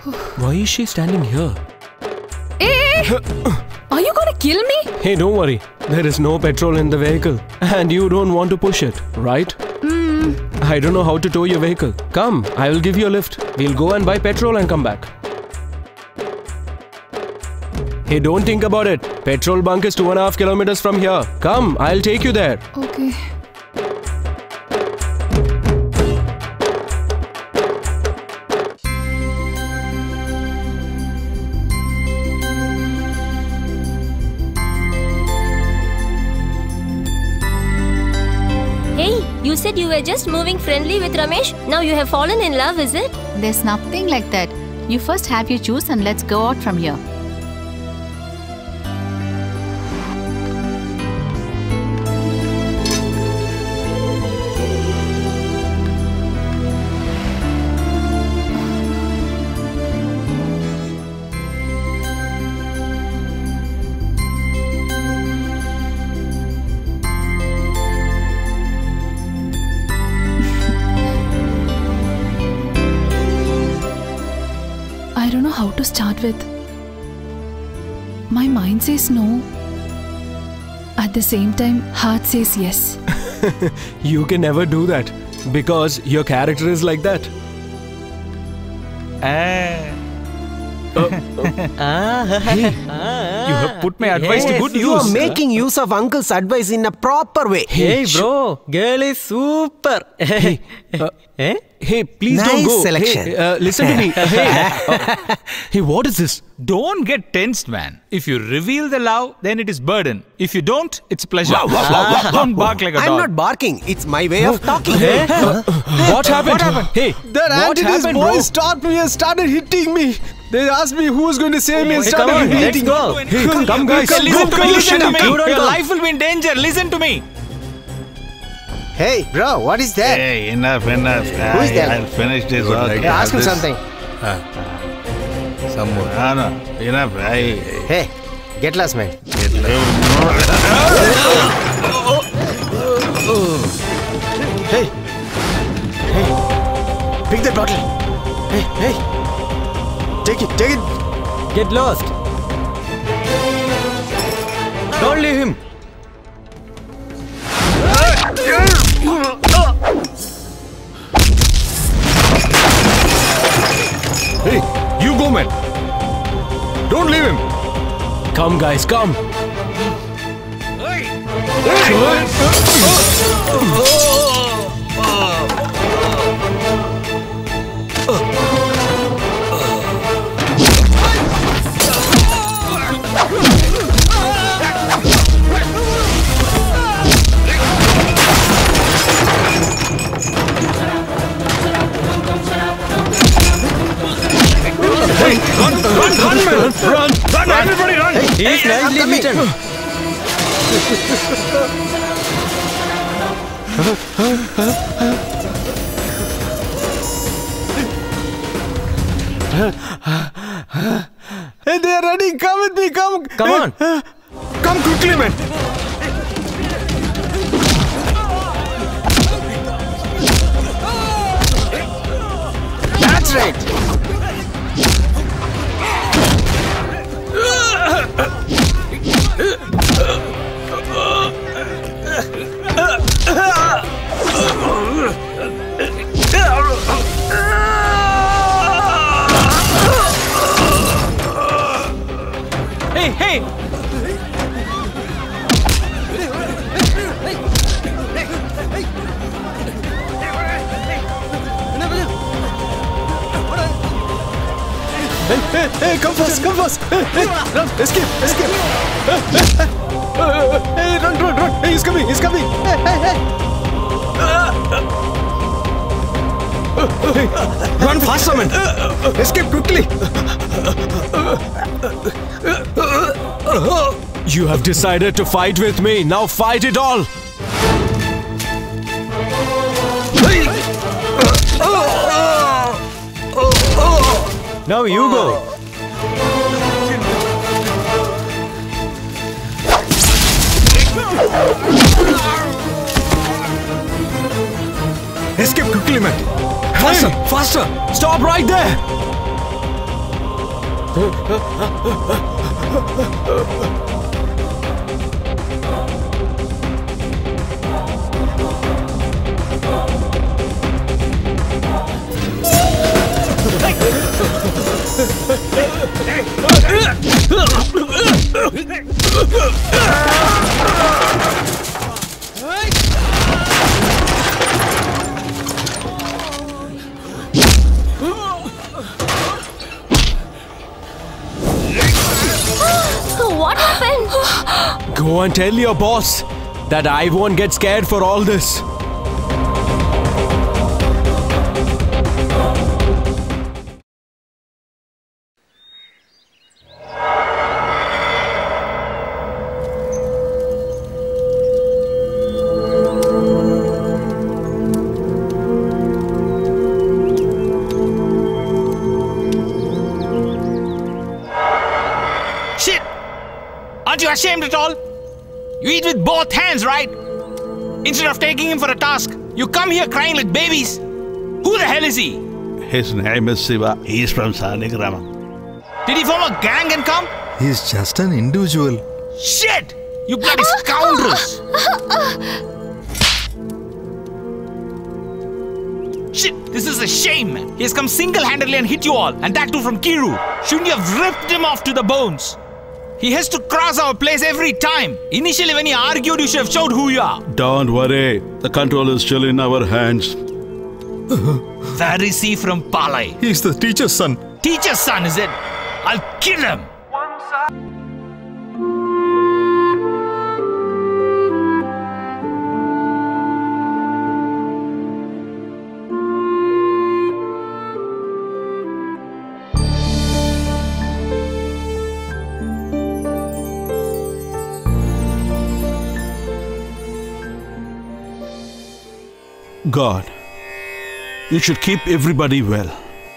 Why is she standing here? Hey! Are you gonna kill me? Hey, don't worry. There is no petrol in the vehicle. And you don't want to push it, right? I don't know how to tow your vehicle. Come, I will give you a lift. We'll go and buy petrol and come back. Hey, don't think about it. Petrol bunk is 2.5 kilometers from here. Come, I'll take you there. Okay. You said you were just moving friendly with Ramesh. Now you have fallen in love, is it? There's nothing like that. You first have your juice and let's go out from here. I don't know how to start with. My mind says no. At the same time, heart says yes. You can never do that because your character is like that. You have put my advice to good use. You are making use of uncle's advice in a proper way. Hey bro, girl is super. Hey, please Nice don't go. selection. Hey, listen to me. Hey, what is this? Don't get tensed, man. If you reveal the love, then it is burden. If you don't, it's pleasure. Don't bark like a dog. I'm not barking. It's my way of talking. What happened? Hey, That what Anthony's happened, boys bro? stopped me and started hitting me. They asked me who was going to save me and Hey, started come on, let's hitting. go. Hey, come guys. Listen to me, listen to me. You don't Your go. life will be in danger. Listen to me. Hey, bro, what is that? Hey, enough. Who is that? I'll finish this. Hey, ask him something. Some more. No, enough. Hey, get lost, man. Hey, pick that bottle. Hey, take it. Get lost. Don't leave him. Hey, you go, man. Don't leave him. Come, guys, come. Run! Everybody run! He's nicely beaten. Hey, they are running. Come with me. Come on. Come quickly, man. That's right. Hey! Hey, come fast. Hey, run, escape. Hey, run. Hey, he's coming. Hey. Run faster, man. Escape quickly. You have decided to fight with me. Now fight it all. Now you go. Escape quickly, man. Faster. Stop right there. What happened? Go and tell your boss that I won't get scared for all this. Shit! Aren't you ashamed at all? You eat with both hands, right? Instead of taking him for a task, you come here crying like babies. Who the hell is he? His name is Siva. He is from Sanigrama. Did he form a gang and come? He's just an individual. Shit! You bloody scoundrels! Shit! This is a shame, man. He has come single-handedly and hit you all, and that too from Kiru. Shouldn't you have ripped him off to the bones? He has to cross our place every time. Initially, when he argued, you should have showed who you are. Don't worry. The control is still in our hands. Where is he from Palai? He's the teacher's son. Teacher's son, is it? I'll kill him. God, you should keep everybody well.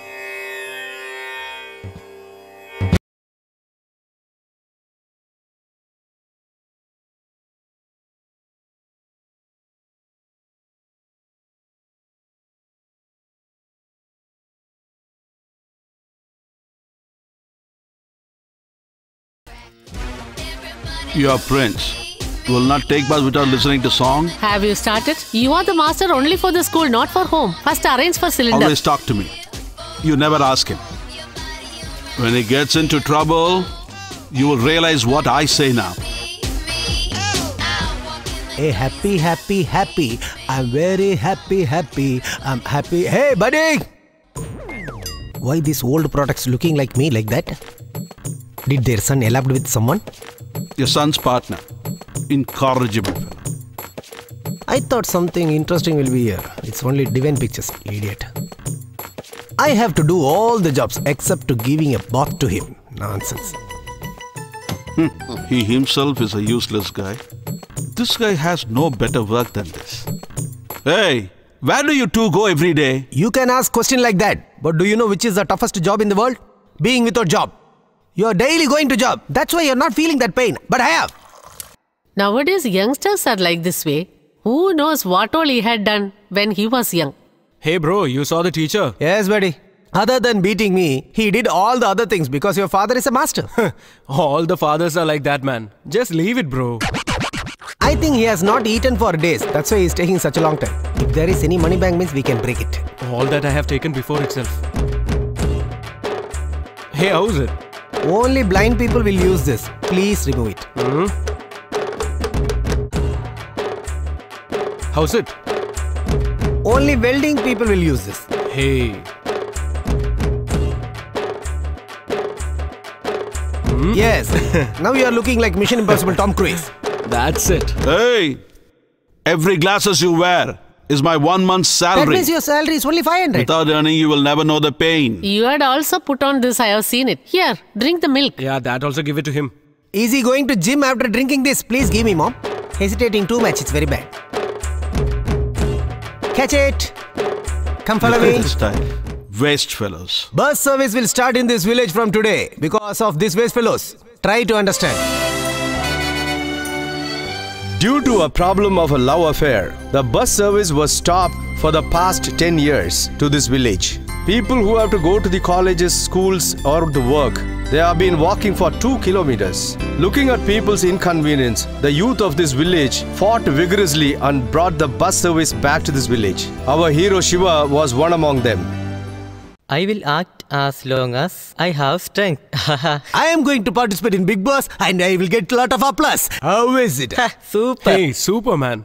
Your prince will not take bus without listening to song. Have you started? You are the master only for the school, not for home. First arrange for cylinder. Always talk to me. You never ask him. When he gets into trouble, you will realize what I say now. Hey, happy, happy, happy. I'm very happy, happy. I'm happy. Hey, buddy! Why these old products looking like me like that? Did their son eloped with someone? Your son's partner. Incorrigible. I thought something interesting will be here. It's only Divine Pictures, idiot. I have to do all the jobs except to giving a bath to him. Nonsense. He himself is a useless guy. This guy has no better work than this. Hey, where do you two go every day? You can ask question like that. But do you know which is the toughest job in the world? Being without job. You are daily going to job. That's why you're not feeling that pain. But I have. Nowadays, youngsters are like this way. Who knows what all he had done when he was young? Hey bro, you saw the teacher? Yes, buddy. Other than beating me, he did all the other things because your father is a master. All the fathers are like that, man. Just leave it, bro. I think he has not eaten for days. That's why he's taking such a long time. If there is any money bank means we can break it. All that I have taken before itself. Hey, how's it? Only blind people will use this. Please remove it. How's it? Only welding people will use this. Hey. Yes. Now you are looking like Mission Impossible Tom Cruise. That's it. Hey, every glasses you wear is my 1 month's salary. That means your salary is only 500. Without earning, you will never know the pain. You had also put on this, I have seen it. Here, drink the milk. Yeah, that also give it to him. Is he going to gym after drinking this? Please give me, mom. Hesitating too much, it's very bad. Catch it. Come follow me. This time. Waste fellows. Bus service will start in this village from today because of these waste fellows. Try to understand. Due to a problem of a love affair, the bus service was stopped for the past 10 years to this village. People who have to go to the colleges, schools or the work, they have been walking for 2 kilometers. Looking at people's inconvenience, the youth of this village fought vigorously and brought the bus service back to this village. Our hero Shiva was one among them. I will act as long as I have strength. I am going to participate in Big Boss and I will get a lot of applause. How is it? Super. Hey, Superman.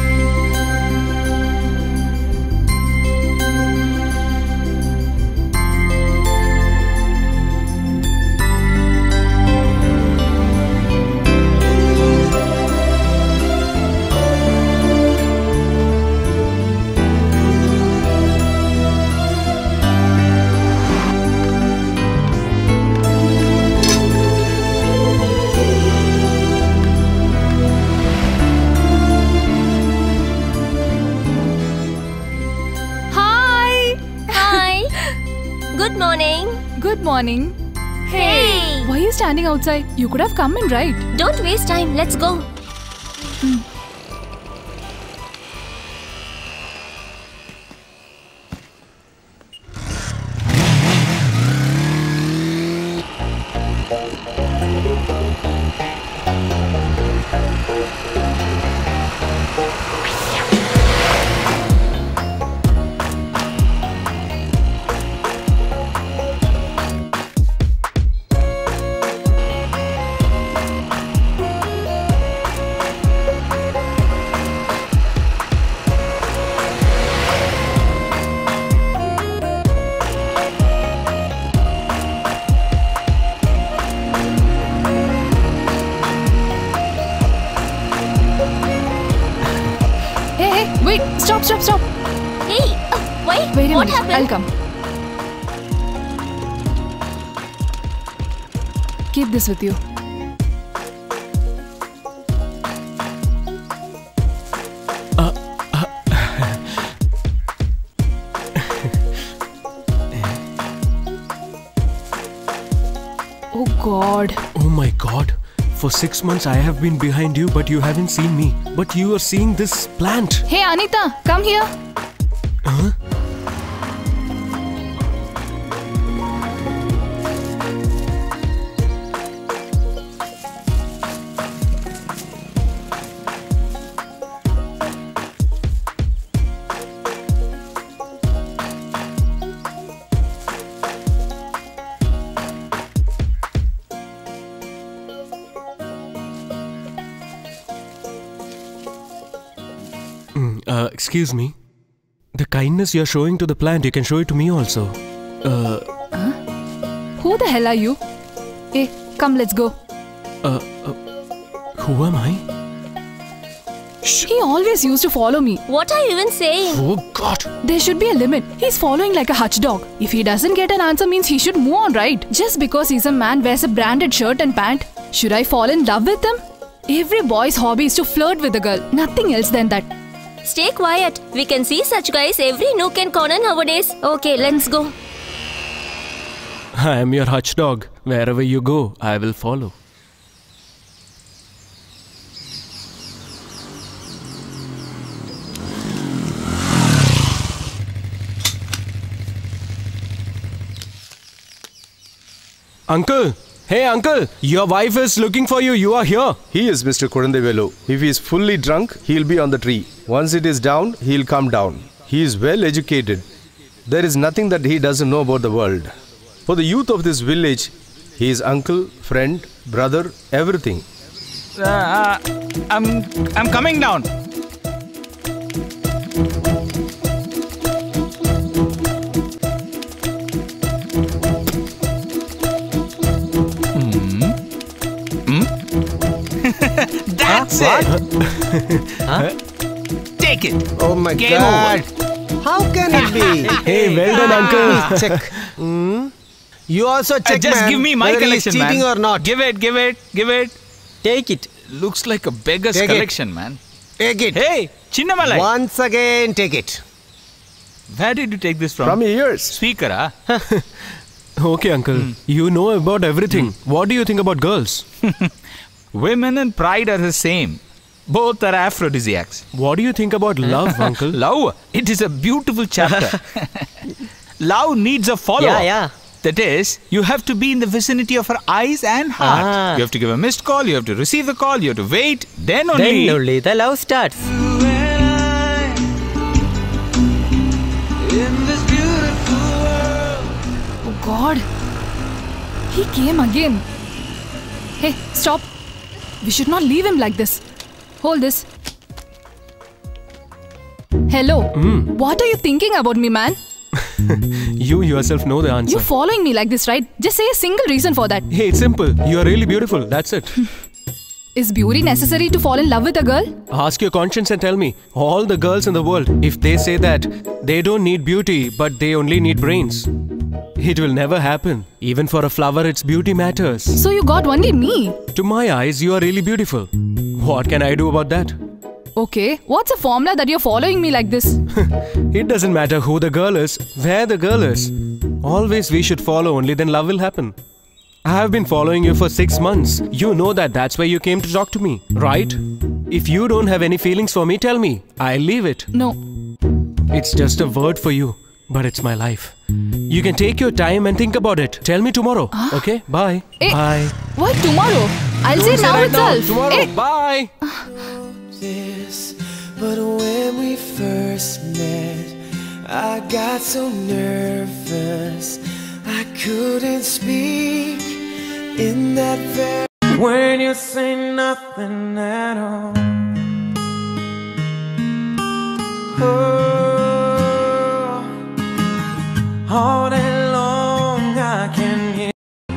Good morning. Hey! Why are you standing outside? You could have come in, right? Don't waste time. Let's go. Wait, stop. Hey, wait, Wait a what minute, happened? I'll come. Keep this with you. Oh God. Oh my God. For 6 months I have been behind you, but you haven't seen me. But you are seeing this plant. Hey Anita, come here. Huh? Excuse me. The kindness you're showing to the plant, you can show it to me also. Who the hell are you? Hey, come, let's go. Who am I? He always used to follow me. What are you even saying? Oh God. There should be a limit. He's following like a hutch dog. If he doesn't get an answer means he should move on, right? Just because he's a man wears a branded shirt and pant, should I fall in love with him? Every boy's hobby is to flirt with a girl. Nothing else than that. Stay quiet. We can see such guys every nook and corner nowadays. Okay, let's go. I am your hutch dog. Wherever you go, I will follow. Uncle! Hey uncle! Your wife is looking for you. You are here. He is Mr. Kurandevelu. If he is fully drunk, he'll be on the tree. Once it is down, he'll come down. He is well educated. There is nothing that he doesn't know about the world. For the youth of this village, he is uncle, friend, brother, everything. I'm coming down. That's it. Take it. Oh my Game God. over. How can it be? Hey, well done uncle. Check. You also check, Just man, give me my whether collection, he's cheating man. or not. Give it. Take it. Looks like a beggar's Take it. collection, man. Take it. Hey, Chinnamalai. Once again, take it. Where did you take this from? From ears. Speaker, huh? Okay uncle. You know about everything. What do you think about girls? Women and pride are the same. Both are aphrodisiacs. What do you think about love, uncle? Love? It is a beautiful chapter. love needs a follow-up. Yeah. That is, you have to be in the vicinity of her eyes and heart. You have to give a missed call, you have to receive the call, you have to wait. Then only the love starts. Oh God. He came again. Hey, stop. We should not leave him like this. Hold this. Hello. What are you thinking about me, man? You yourself know the answer. You're following me like this, right? Just say a single reason for that. Hey, it's simple. You are really beautiful. That's it. Is beauty necessary to fall in love with a girl? Ask your conscience and tell me. All the girls in the world, if they say that they don't need beauty, but they only need brains, it will never happen. Even for a flower, its beauty matters. So you got only me? To my eyes, you are really beautiful. What can I do about that? Okay, what's the formula that you're following me like this? It doesn't matter who the girl is, where the girl is. Always we should follow, only then love will happen. I have been following you for 6 months. You know that's why you came to talk to me, right? If you don't have any feelings for me, tell me. I'll leave it. No. It's just a word for you, but it's my life. You can take your time and think about it. Tell me tomorrow, okay? Bye. Hey, bye. Why tomorrow? I'll say now right itself. Tomorrow. Hey. Bye. But when we first met, I got so nervous I couldn't speak in that very. When you say nothing at all, oh, all day long I can hear.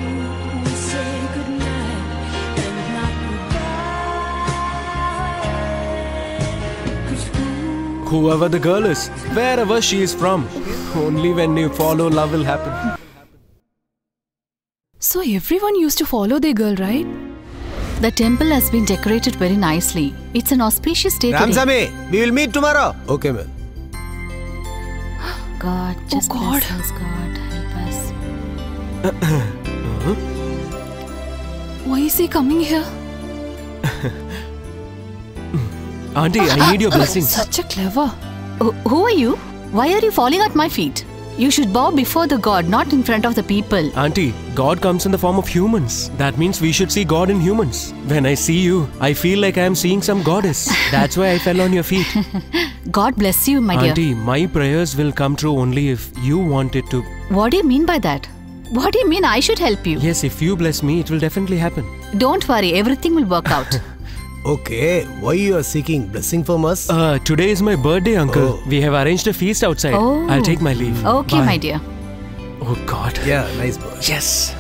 Whoever the girl is, wherever she is from, only when you follow, love will happen. So everyone used to follow their girl, right? The temple has been decorated very nicely. It's an auspicious day today. Ramsamy, we will meet tomorrow. Okay, man. God, just bless us, God. Help us. Why is he coming here? Auntie, I need your blessings. Such a clever. Who are you? Why are you falling at my feet? You should bow before the God, not in front of the people. Auntie, God comes in the form of humans. That means we should see God in humans. When I see you, I feel like I am seeing some goddess. That's why I fell on your feet. God bless you, my dear. Auntie, my prayers will come true only if you want it to. What do you mean by that? What do you mean I should help you? Yes, if you bless me, it will definitely happen. Don't worry, everything will work out. Okay, why you are seeking blessing from us? Today is my birthday, uncle. We have arranged a feast outside. Oh. I'll take my leave. Okay, Bye. my dear. Oh God. Yeah, nice boy. Yes.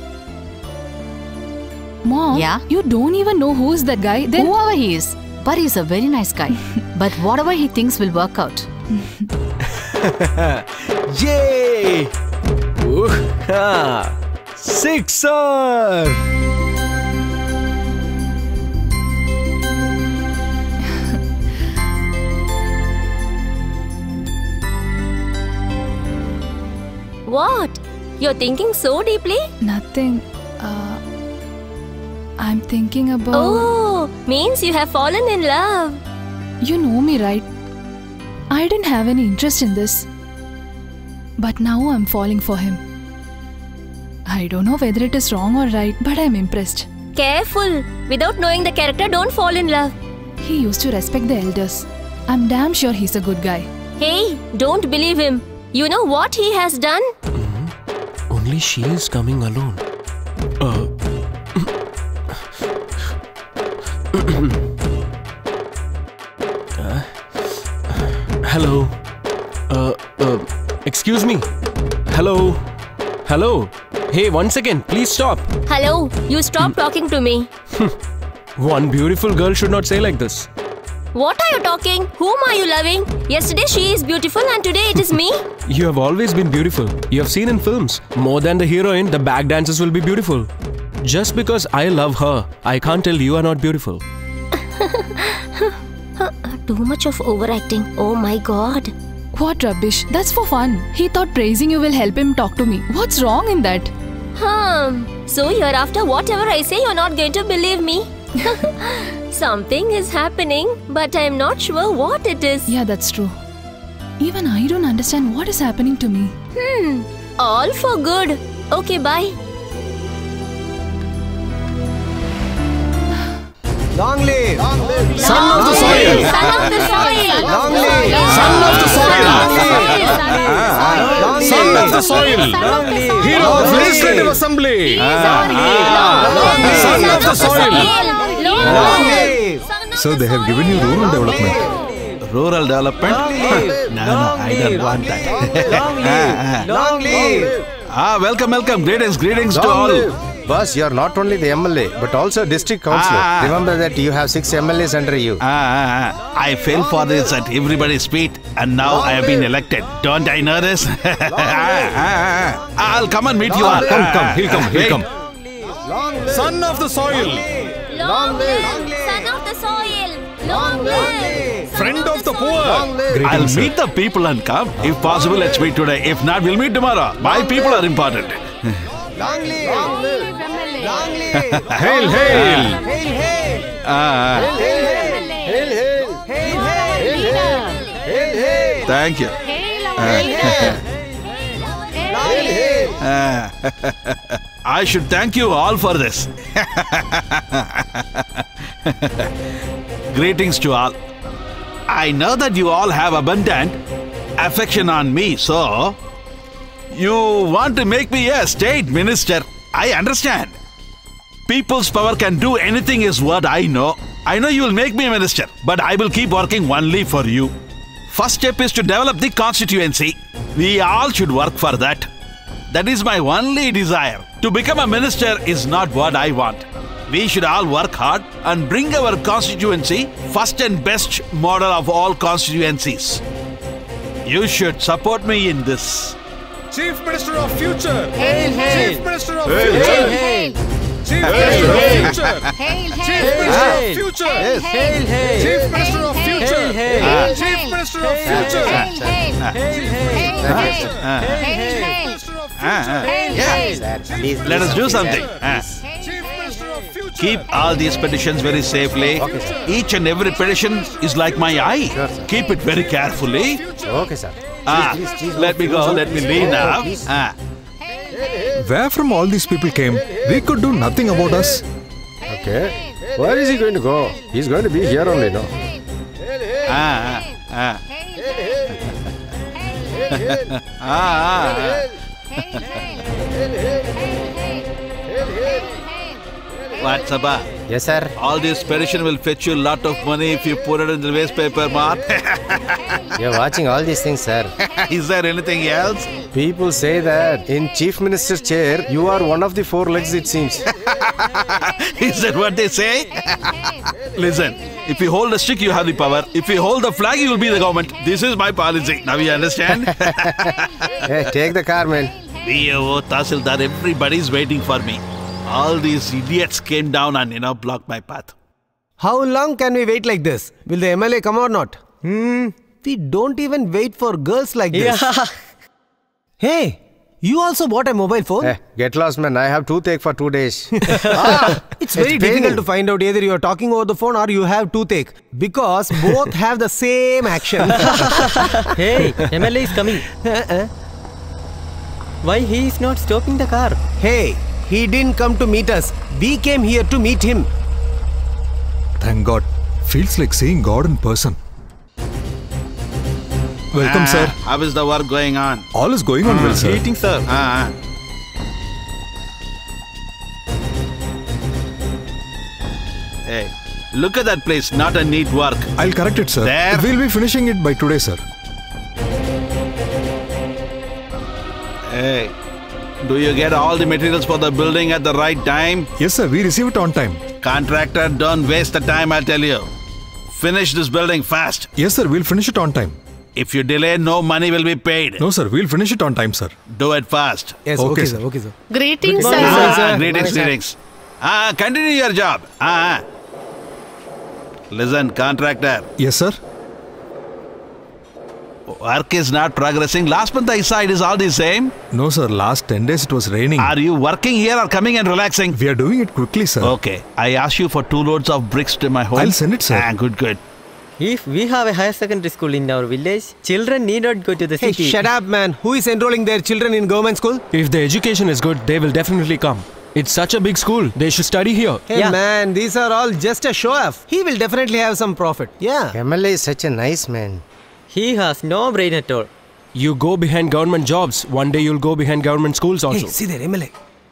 Mom, Yeah? you don't even know who's that guy. Then Whoever he is, but he's a very nice guy. But whatever he thinks will work out. Yay! Sixer! What? You're thinking so deeply? Nothing. I'm thinking about. Oh, means you have fallen in love. You know me, right? I didn't have any interest in this. But now I'm falling for him. I don't know whether it is wrong or right, but I'm impressed. Careful. Without knowing the character, don't fall in love. He used to respect the elders. I'm damn sure he's a good guy. Hey, don't believe him. You know what he has done? Only she is coming alone. Hello. Excuse me. Hello. Hello. Hey, one second. Please stop. Hello, you stop talking to me. One beautiful girl should not say like this. What are you talking? Whom are you loving? Yesterday she is beautiful and today it is me? You have always been beautiful. You have seen in films. More than the heroine, the back dancers will be beautiful. Just because I love her, I can't tell you are not beautiful. Too much of overacting. Oh my God. What rubbish. That's for fun. He thought praising you will help him talk to me. What's wrong in that? So hereafter whatever I say you're not going to believe me. Something is happening, but I'm not sure what it is. Yeah, that's true. Even I don't understand what is happening to me. All for good. Okay, bye. Long live! Son of the soil! Son of the soil! Long live! Son of the soil! Son of the soil! Hero of Legislative Assembly! Son of the soil! Long live! So they have given you rural development. Rural development? No, I don't want that. Long live! Welcome. Greetings to all. Boss, you are not only the MLA, but also district councillor. Remember that you have 6 MLAs under you. I fell for this at everybody's feet, and now I have been elected. Don't I know this? I'll come and meet you all. Come. He'll come. Son of the soil! Long live! Son of the soil! Long live! Friend of the poor! I'll meet the people and come. If possible, let's meet today. If not, we'll meet tomorrow. My people are important. Long live! Long live! Long live! Hail! Hail! Thank you. I should thank you all for this. Greetings to all. I know that you all have abundant affection on me, so you want to make me a state minister. I understand. People's power can do anything is what I know. I know you will make me a minister, but I will keep working only for you. First step is to develop the constituency. We all should work for that. That is my only desire. To become a minister is not what I want. We should all work hard and bring our constituency first and best model of all constituencies. You should support me in this. Chief Minister of Future! Hail, hail! Chief Minister of Hail, Future! hail! Chief Minister of Future! Hail, Chief Minister of Future! Hail, hail! Chief Minister of Future! Hail, Chief Minister of Future! Let us do something. Keep all these petitions very safely. Each and every petition is like my eye. Keep it very carefully. Okay, sir. Let me go. Let me leave now. Where from all these people came? We could do nothing about us. Okay. Where is he going to go? He's going to be here only, no? What's up? Yes, sir. All this petition will fetch you a lot of money if you put it in the waste paper, Mark. You're watching all these things, sir. Is there anything else? People say that in Chief Minister's chair, you are one of the 4 legs, it seems. Is that what they say? Listen, if you hold a stick, you have the power. If you hold the flag, you will be the government. This is my policy. Now you understand? Hey, take the car, man. VO, Tahsildar, everybody's waiting for me. All these idiots came down and, blocked my path. How long can we wait like this? Will the MLA come or not? We don't even wait for girls like this. Hey, you also bought a mobile phone? Hey, get lost, man. I have toothache for 2 days. It's very difficult to find out either you are talking over the phone or you have toothache. Because both have the same action. Hey, MLA is coming. Why he is not stopping the car? Hey, he didn't come to meet us. We came here to meet him. Thank God. Feels like seeing God in person. Welcome, sir. How is the work going on? All is going on well, sir. Eating, sir. Hey, look at that place. Not a neat work. I'll correct it, sir. There. We'll be finishing it by today, sir. Hey, do you get all the materials for the building at the right time? Yes, sir. We receive it on time. Contractor, don't waste the time, I'll tell you. Finish this building fast. Yes, sir. We'll finish it on time. If you delay, no money will be paid. No, sir. We'll finish it on time, sir. Do it fast. Yes, okay, sir. Okay, sir. Greetings, Good sir. morning, sir. Greetings. Continue your job. Listen, contractor. Yes, sir. Work is not progressing. Last month I saw it is all the same. No, sir. Last 10 days it was raining. Are you working here or coming and relaxing? We are doing it quickly, sir. Okay. I asked you for 2 loads of bricks to my home. I'll send it, sir. Good. If we have a higher secondary school in our village, children need not go to the Hey, city. shut up, man. Who is enrolling their children in government school? If the education is good, they will definitely come. It's such a big school. They should study here. Hey, man, these are all just a show-off. He will definitely have some profit. Yeah. MLA is such a nice man. He has no brain at all. You go behind government jobs. One day you'll go behind government schools also. Hey, see there, MLA.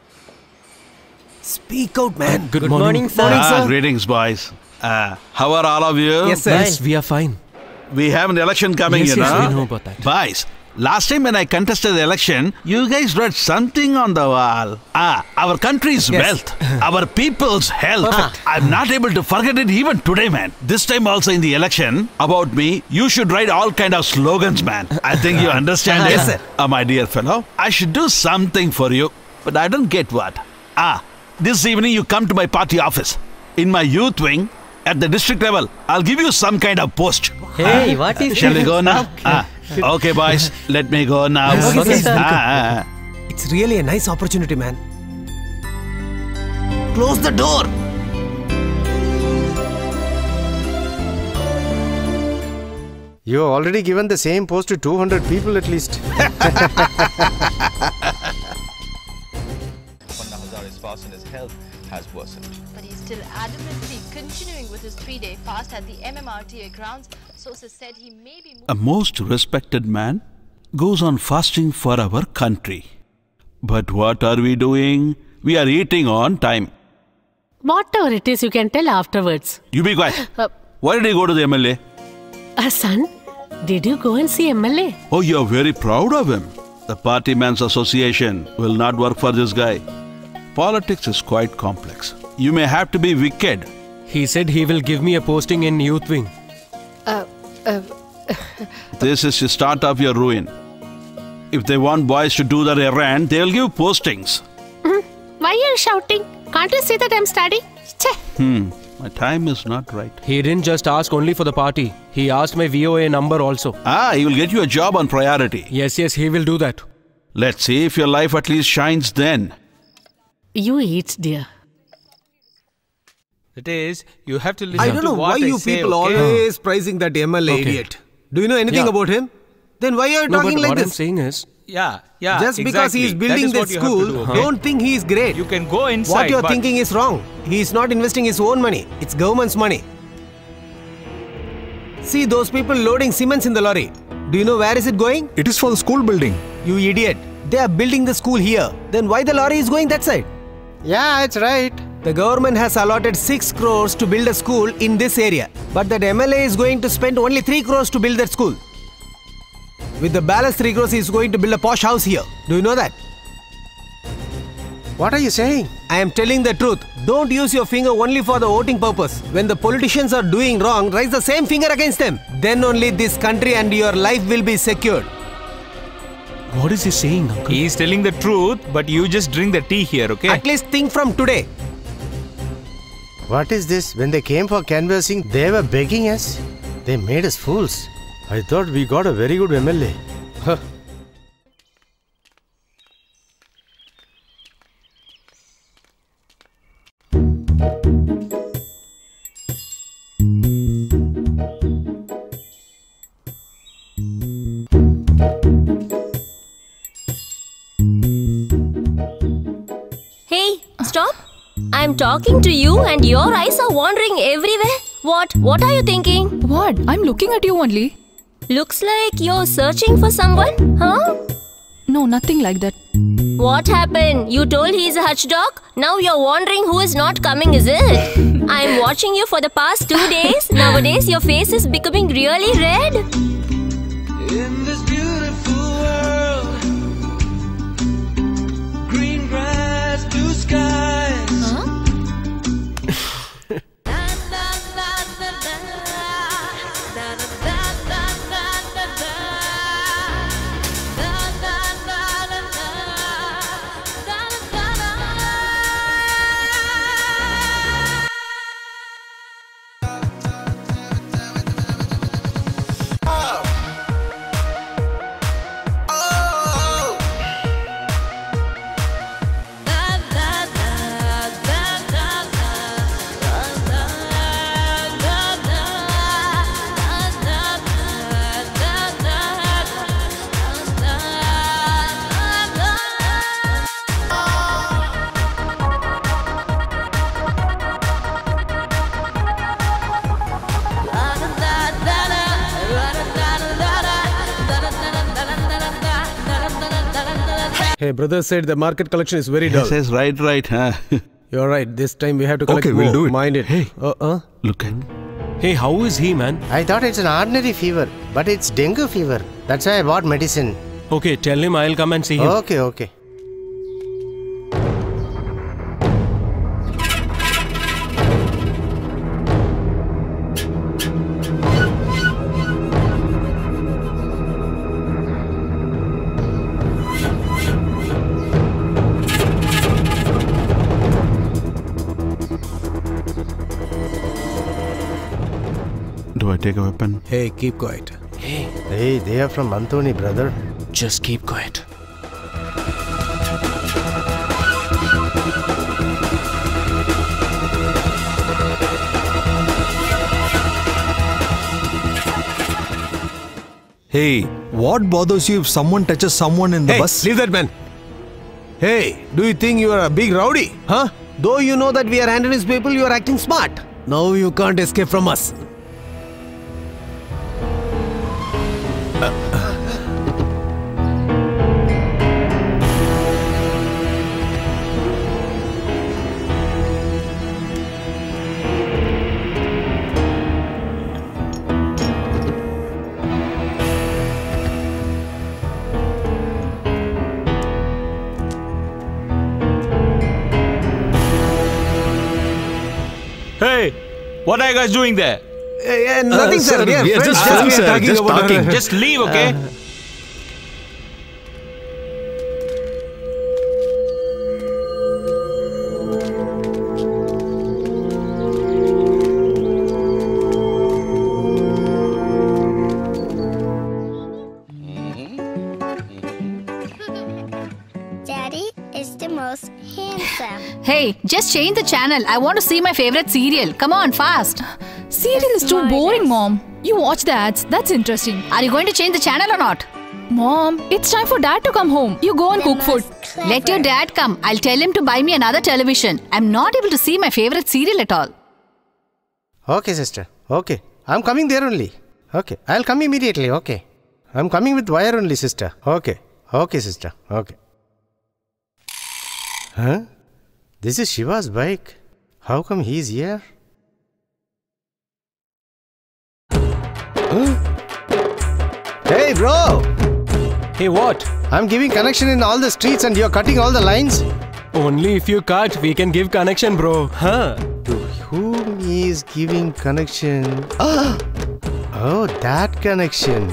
Speak out, man. Good morning, sir. Morning, sir. Greetings, boys. How are all of you? Yes, sir. Yes, we are fine. We have an election coming, Yes, you yes, know. we know about that. Boys, last time when I contested the election, you guys read something on the wall. Our country's wealth, our people's health. I'm not able to forget it even today, man. This time also in the election, about me, you should write all kind of slogans, man. I think you understand it. Yes, sir. My dear fellow, I should do something for you, but I don't get what. This evening you come to my party office. In my youth wing, at the district level, I'll give you some kind of post. Hey, what is Shall we this? go now? Okay, boys, let me go now. Okay, sir. It's It's really a nice opportunity, man. Close the door. You have already given the same post to 200 people at least. Panda Hazare's fast and his health has worsened. But he's still adamantly continuing with his 3-day fast at the MMRTA grounds. Sources said he may be... A most respected man goes on fasting for our country. But what are we doing? We are eating on time. Whatever it is, you can tell afterwards. You be quiet. Why did you go to the MLA? Son, did you go and see MLA? Oh, you are very proud of him. The Party Men's Association will not work for this guy. Politics is quite complex. You may have to be wicked. He said he will give me a posting in youth wing. This is the start of your ruin. If they want boys to do their errand, they will give postings. Why are you shouting? Can't you see that I'm studying? My time is not right. He didn't just ask only for the party. He asked my VOA number also. He will get you a job on priority. Yes, he will do that. Let's see if your life at least shines then. You eat, dear. It is, you have to listen I don't to know what why I you say, people okay? always praising that MLA idiot. Do you know anything about him? Then why are you talking like what this? I'm saying is... Yeah, Just because he is building this school, don't think he is great. You can go inside. What you are thinking is wrong. He is not investing his own money. It's government's money. See those people loading cements in the lorry. Do you know where is it going? It is for the school building. You idiot. They are building the school here. Then why the lorry is going that side? Yeah, it's right. The government has allotted 6 crores to build a school in this area. But that MLA is going to spend only 3 crores to build that school. With the balance 3 crores, he is going to build a posh house here. Do you know that? What are you saying? I am telling the truth. Don't use your finger only for the voting purpose. When the politicians are doing wrong, raise the same finger against them. Then only this country and your life will be secured. What is he saying, uncle? He is telling the truth, but you just drink the tea here, okay? At least think from today. What is this? When they came for canvassing, they were begging us. They made us fools. I thought we got a very good MLA. Huh. Hey, stop. I'm talking to you and your eyes are wandering everywhere. What are you thinking? What? I'm looking at you only. Looks like you're searching for someone, huh? No, nothing like that. What happened? You told he's a hutch dog? Now you're wondering who is not coming, is it? I'm watching you for the past 2 days. Nowadays your face is becoming really red. In this beautiful world, green grass, blue skies. Huh? Hey, brother said the market collection is very dull. Yes, right, huh? You're right. This time we have to collect Okay, more. we'll do it. Mind it. Hey. Look at. Hey, how is he, man? I thought it's an ordinary fever, but it's dengue fever. That's why I bought medicine. Okay, tell him I'll come and see him. Okay. Do I take a weapon? Hey, keep quiet. Hey, they are from Anthony, brother. Just keep quiet. Hey, what bothers you if someone touches someone in the Hey, bus? leave that man. Hey, do you think you are a big rowdy? Huh? Though you know that we are Anthony's people, you are acting smart. Now you can't escape from us. Hey, what are you guys doing there? Nothing, sir. We are friends. just friends, sir. Just talking. Just leave, okay? Daddy is the most handsome. Hey, just change the channel. I want to see my favorite serial. Come on, fast. Serial is too boring, Mom. You watch the ads. That's interesting. Are you going to change the channel or not? Mom, it's time for Dad to come home. You go and cook food. Let your dad come. I'll tell him to buy me another television. I'm not able to see my favorite serial at all. Okay, sister. Okay. I'm coming there only. Okay. I'll come immediately. Okay. I'm coming with wire only, sister. Okay. Okay, sister. Okay. Huh? This is Shiva's bike. How come he's here? Hey, bro! Hey, what? I'm giving connection in all the streets and you're cutting all the lines? Only if you cut, we can give connection, bro. Huh? To whom he is giving connection? Oh, that connection.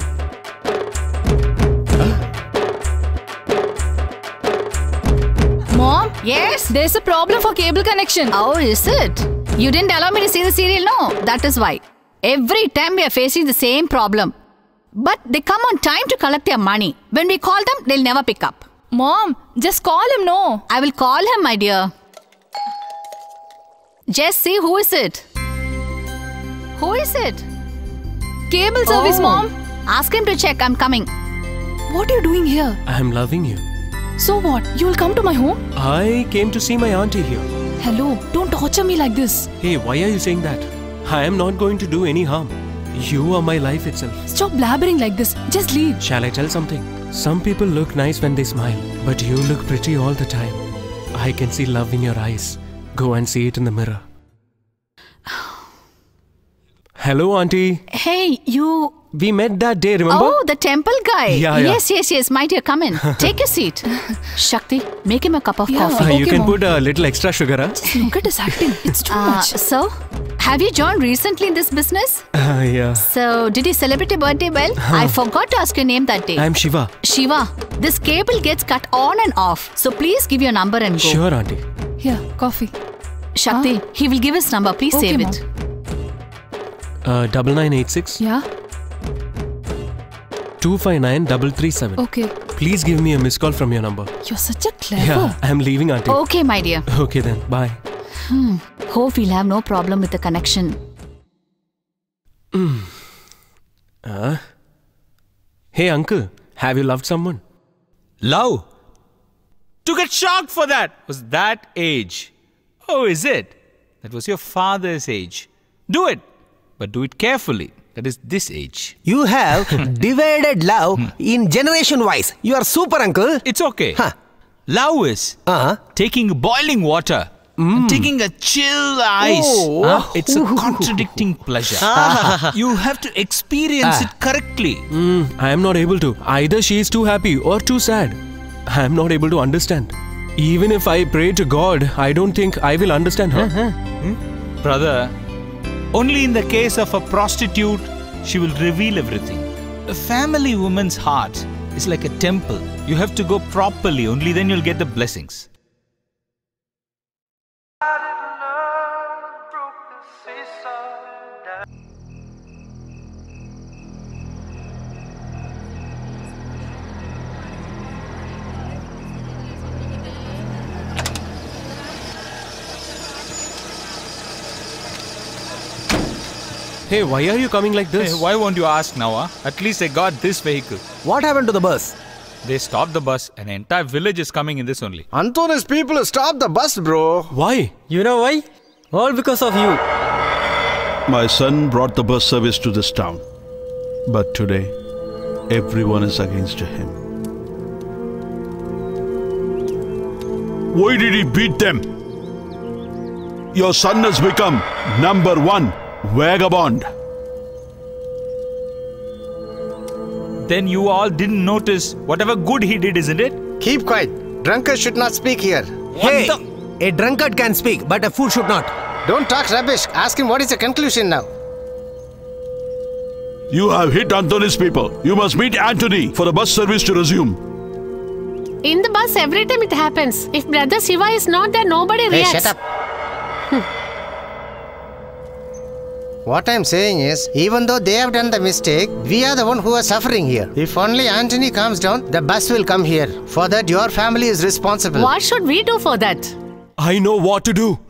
Mom? Yes? There's a problem for cable connection. Oh, is it? You didn't allow me to see the serial? No, that is why. Every time we are facing the same problem. But they come on time to collect their money. When we call them, they'll never pick up. Mom, just call him, no. I will call him, my dear. Just see who is it. Who is it? Cable service, Mom. Ask him to check. I'm coming. What are you doing here? I'm loving you. So what? You will come to my home? I came to see my auntie here. Hello, don't torture me like this. Hey, why are you saying that? I am not going to do any harm. You are my life itself. Stop blabbering like this. Just leave. Shall I tell something? Some people look nice when they smile, but you look pretty all the time. I can see love in your eyes. Go and see it in the mirror. Hello, auntie. Hey, you... We met that day, remember? Oh, the temple guy. Yeah. Yes. My dear, come in. Take a seat. Shakti, make him a cup of coffee. You can put a little extra sugar, huh? Just look at his acting. It's too much. So, have you joined recently in this business? Yeah. So, did you celebrate your birthday well? I forgot to ask your name that day. I'm Shiva. Shiva, this cable gets cut on and off. So, please give your number and go. Sure, auntie. Here, coffee. Shakti, he will give his number. Please save Mom. it. 9986 Yeah? 259337. Okay. Please give me a missed call from your number. You're such a clever. Yeah, I'm leaving, auntie. Okay, my dear. Okay then, bye. Hope we'll have no problem with the connection. Hey, uncle, have you loved someone? Love? To get shocked for that was that age. Oh, is it? That was your father's age. Do it, but do it carefully. That is this age. You have divided love in generation wise. You are super, uncle. It's okay. Huh. Love is taking boiling water and taking a chill ice. It's a contradicting pleasure. You have to experience it correctly. I am not able to. Either she is too happy or too sad. I am not able to understand. Even if I pray to God, I don't think I will understand her. Brother, only in the case of a prostitute, she will reveal everything. A family woman's heart is like a temple. You have to go properly, only then you'll get the blessings. Hey, why are you coming like this? Hey, why won't you ask now? At least I got this vehicle. What happened to the bus? They stopped the bus. An entire village is coming in this only. Antonis people stopped the bus, bro. Why? You know why? All because of you. My son brought the bus service to this town. But today, everyone is against him. Why did he beat them? Your son has become #1 vagabond. Then you all didn't notice whatever good he did, isn't it? Keep quiet. Drunkards should not speak here. Hey, a drunkard can speak, but a fool should not. Don't talk rubbish. Ask him what is the conclusion now. You have hit Antonis people. You must meet Anthony for the bus service to resume. In the bus, every time it happens. If Brother Shiva is not there, nobody Hey, reacts. shut up. What I'm saying is, even though they have done the mistake, we are the one who are suffering here. If only Anthony calms down, the bus will come here. For that, your family is responsible. What should we do for that? I know what to do.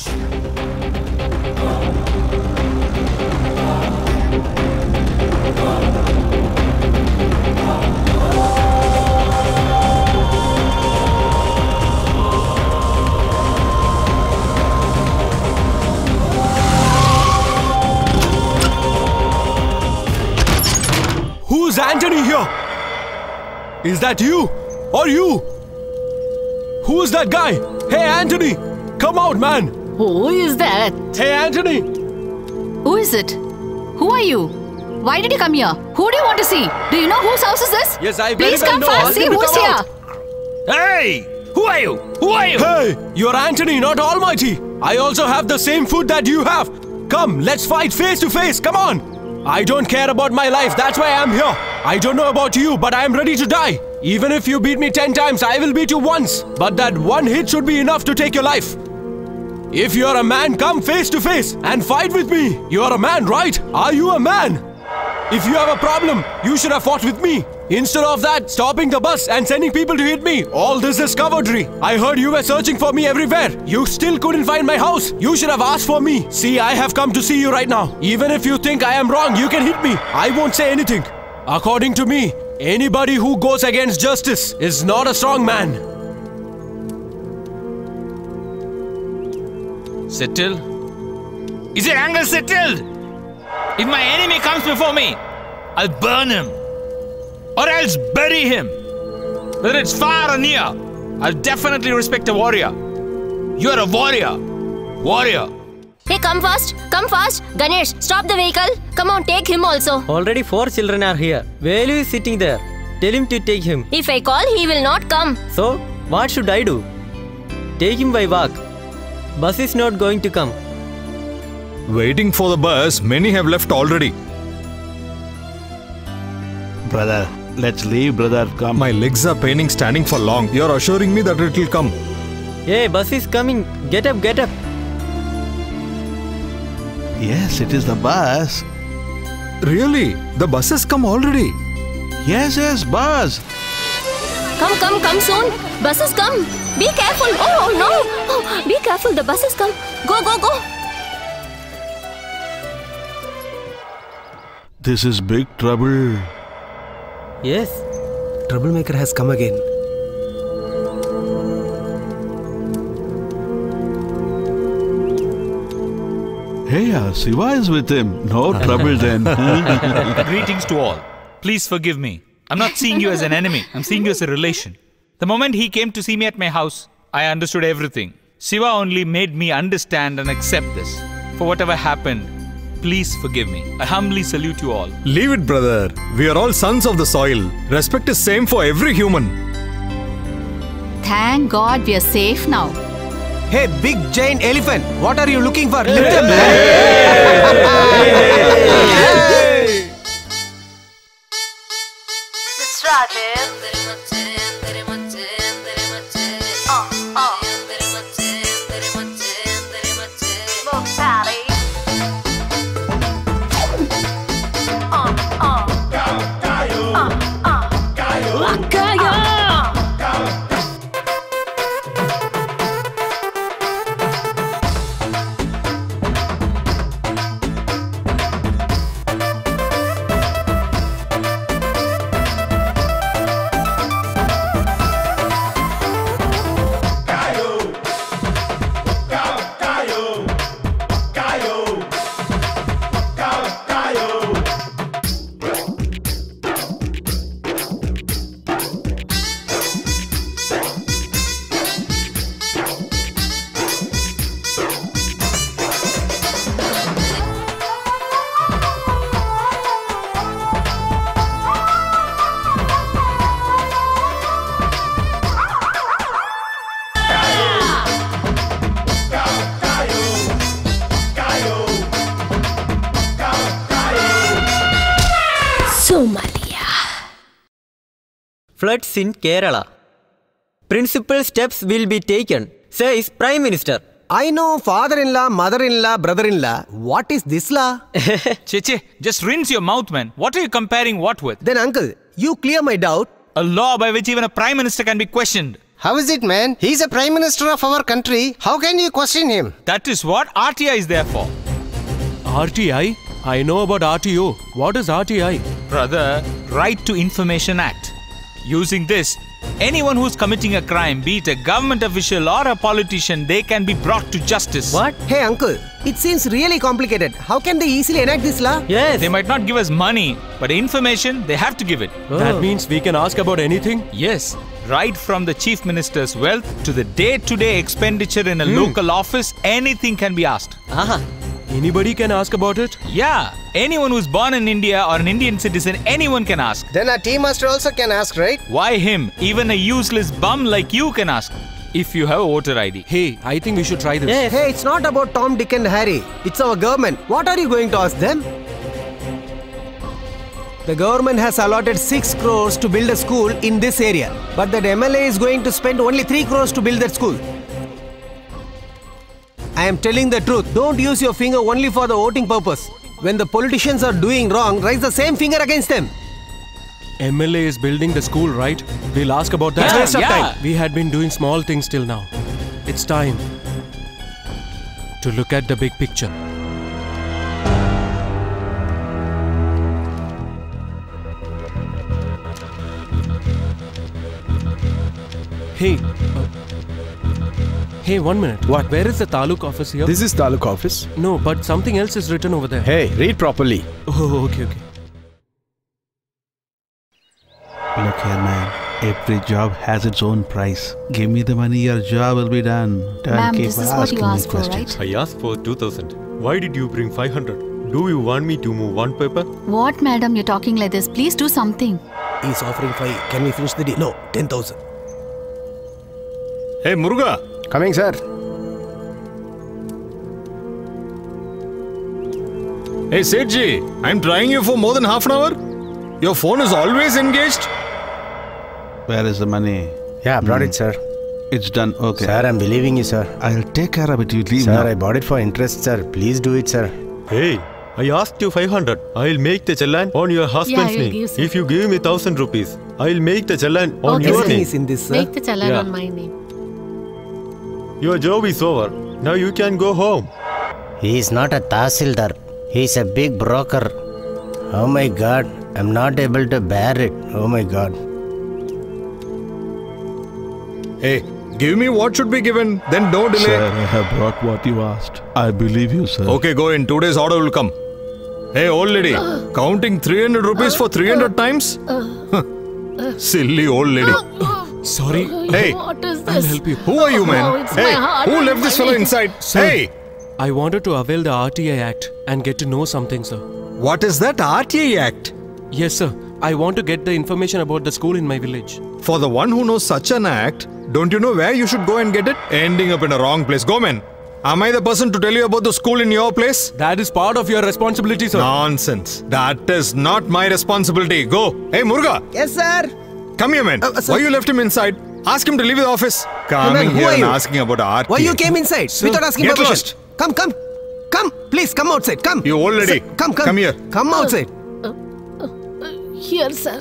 Who's Anthony here? Is that you? Or you? Who's that guy? Hey, Anthony! Come out, man! Who is that? Hey, Anthony! Who is it? Who are you? Why did you come here? Who do you want to see? Do you know whose house is this? Yes, I Please very come well know. fast, see Tell him to who's come here. out. Hey! Who are you? Who are you? Hey! You're Anthony, not Almighty! I also have the same food that you have! Come, let's fight face to face, come on! I don't care about my life, that's why I'm here! I don't know about you, but I am ready to die! Even if you beat me 10 times, I will beat you once! But that one hit should be enough to take your life! If you're a man, come face to face and fight with me! You're a man, right? Are you a man? If you have a problem, you should have fought with me. Instead of that, stopping the bus and sending people to hit me. All this is cowardly. I heard you were searching for me everywhere. You still couldn't find my house. You should have asked for me. See, I have come to see you right now. Even if you think I am wrong, you can hit me. I won't say anything. According to me, anybody who goes against justice is not a strong man. Settled? Is your anger settled? If my enemy comes before me, I'll burn him. Or else bury him. Whether it's far or near, I'll definitely respect a warrior. You're a warrior. Warrior. Hey, come fast. Come fast. Ganesh, stop the vehicle. Come on, take him also. Already 4 children are here. Velu is sitting there. Tell him to take him. If I call, he will not come. So, what should I do? Take him by walk. Bus is not going to come. Waiting for the bus, many have left already. Brother, let's leave, brother. Come. My legs are paining standing for long. You're assuring me that it will come. Hey, bus is coming. Get up, get up. Yes, it is the bus. Really? The bus has come already? Yes, bus. Come soon. Buses come. Be careful. Oh, no. Oh, be careful. The buses come. Go. This is big trouble. Yes. Troublemaker has come again. Hey, Shiva is with him. No trouble then. Greetings to all. Please forgive me. I'm not seeing you as an enemy. I'm seeing you as a relation. The moment he came to see me at my house, I understood everything. Shiva only made me understand and accept this. For whatever happened, please forgive me. I humbly salute you all. Leave it, brother. We are all sons of the soil. Respect is same for every human. Thank God we are safe now. Hey, big giant elephant, what are you looking for? Lift him, Floods in Kerala. Principal steps will be taken, says Prime Minister. I know father-in-law, mother-in-law, brother-in-law. What is this law? Cheche, just rinse your mouth, man. What are you comparing what with? Then uncle, you clear my doubt. A law by which even a Prime Minister can be questioned. How is it, man? He's a Prime Minister of our country. How can you question him? That is what RTI is there for. RTI? I know about RTO. What is RTI? Brother, Right to Information Act. Using this, anyone who's committing a crime, be it a government official or a politician, they can be brought to justice. What? Hey uncle, it seems really complicated. How can they easily enact this law? Yes. They might not give us money, but information, they have to give it. That means we can ask about anything? Yes. Right from the Chief Minister's wealth to the day-to-day expenditure in a local office, anything can be asked. Anybody can ask about it? Yeah. Anyone who's born in India or an Indian citizen, anyone can ask. Then a tea master also can ask, right? Why him? Even a useless bum like you can ask. If you have a voter ID. Hey, I think we should try this. Yes. Hey, it's not about Tom, Dick and Harry. It's our government. What are you going to ask them? The government has allotted 6 crores to build a school in this area. But that MLA is going to spend only 3 crores to build that school. I am telling the truth. Don't use your finger only for the voting purpose. When the politicians are doing wrong, raise the same finger against them. MLA is building the school, right? We'll ask about that. That's waste of time. We had been doing small things till now. It's time to look at the big picture. Hey. Hey, 1 minute. What? Where is the Taluk office here? This is Taluk office. No, but something else is written over there. Hey, read properly. Oh, okay. Look here, man. Every job has its own price. Give me the money, your job will be done. Ma'am, this is what you asked for, right? I asked for 2,000. Why did you bring 500? Do you want me to move one paper? What, madam? You're talking like this. Please do something. He's offering 5. Can we finish the deal? No, 10,000. Hey, Muruga. Coming, sir. Hey, Sethi, I'm trying you for more than half an hour. Your phone is always engaged. Where is the money? Yeah, I brought it, sir. It's done, okay. Sir, I'm believing you, sir. I'll take care of it. You leave sir, now. I bought it for interest, sir. Please do it, sir. Hey, I asked you 500. I'll make the challan on your husband's I'll name. give, sir. If you give me 1,000 rupees, I'll make the challan on Okay, your sir. name. Is in this, sir. Make the challan Yeah. on my name. Your job is over. Now you can go home. He is not a Tahsildar. He is a big broker. Oh my God. I'm not able to bear it. Oh my God. Hey, give me what should be given. Then don't delay. Sir, I have brought what you asked. I believe you, sir. Okay, go in. 2 days order will come. Hey, old lady. Counting 300 rupees for 300 times? Silly old lady. Sorry. Hey, What is I'll this? help you. who are you, man? Oh, it's Hey, my heart who and left this my fellow knee. inside? Sir. Hey, I wanted to avail the RTI Act and get to know something, sir. what is that RTI Act? Yes, sir. I want to get the information about the school in my village. For the one who knows such an act, don't you know where you should go and get it? Ending up in a wrong place. Go, man. Am I the person to tell you about the school in your place? That is part of your responsibility, sir. Nonsense. That is not my responsibility. Go. Hey, Muruga. Yes, sir. Come here, man. Sir. Why you left him inside? Ask him to leave the office. man, Coming who here are and you? asking about RTI. Why you came inside without asking get permission? lost. Come. Come. Please, come outside. Come. You old lady. Sir, come. Come here. Come outside. Here, sir.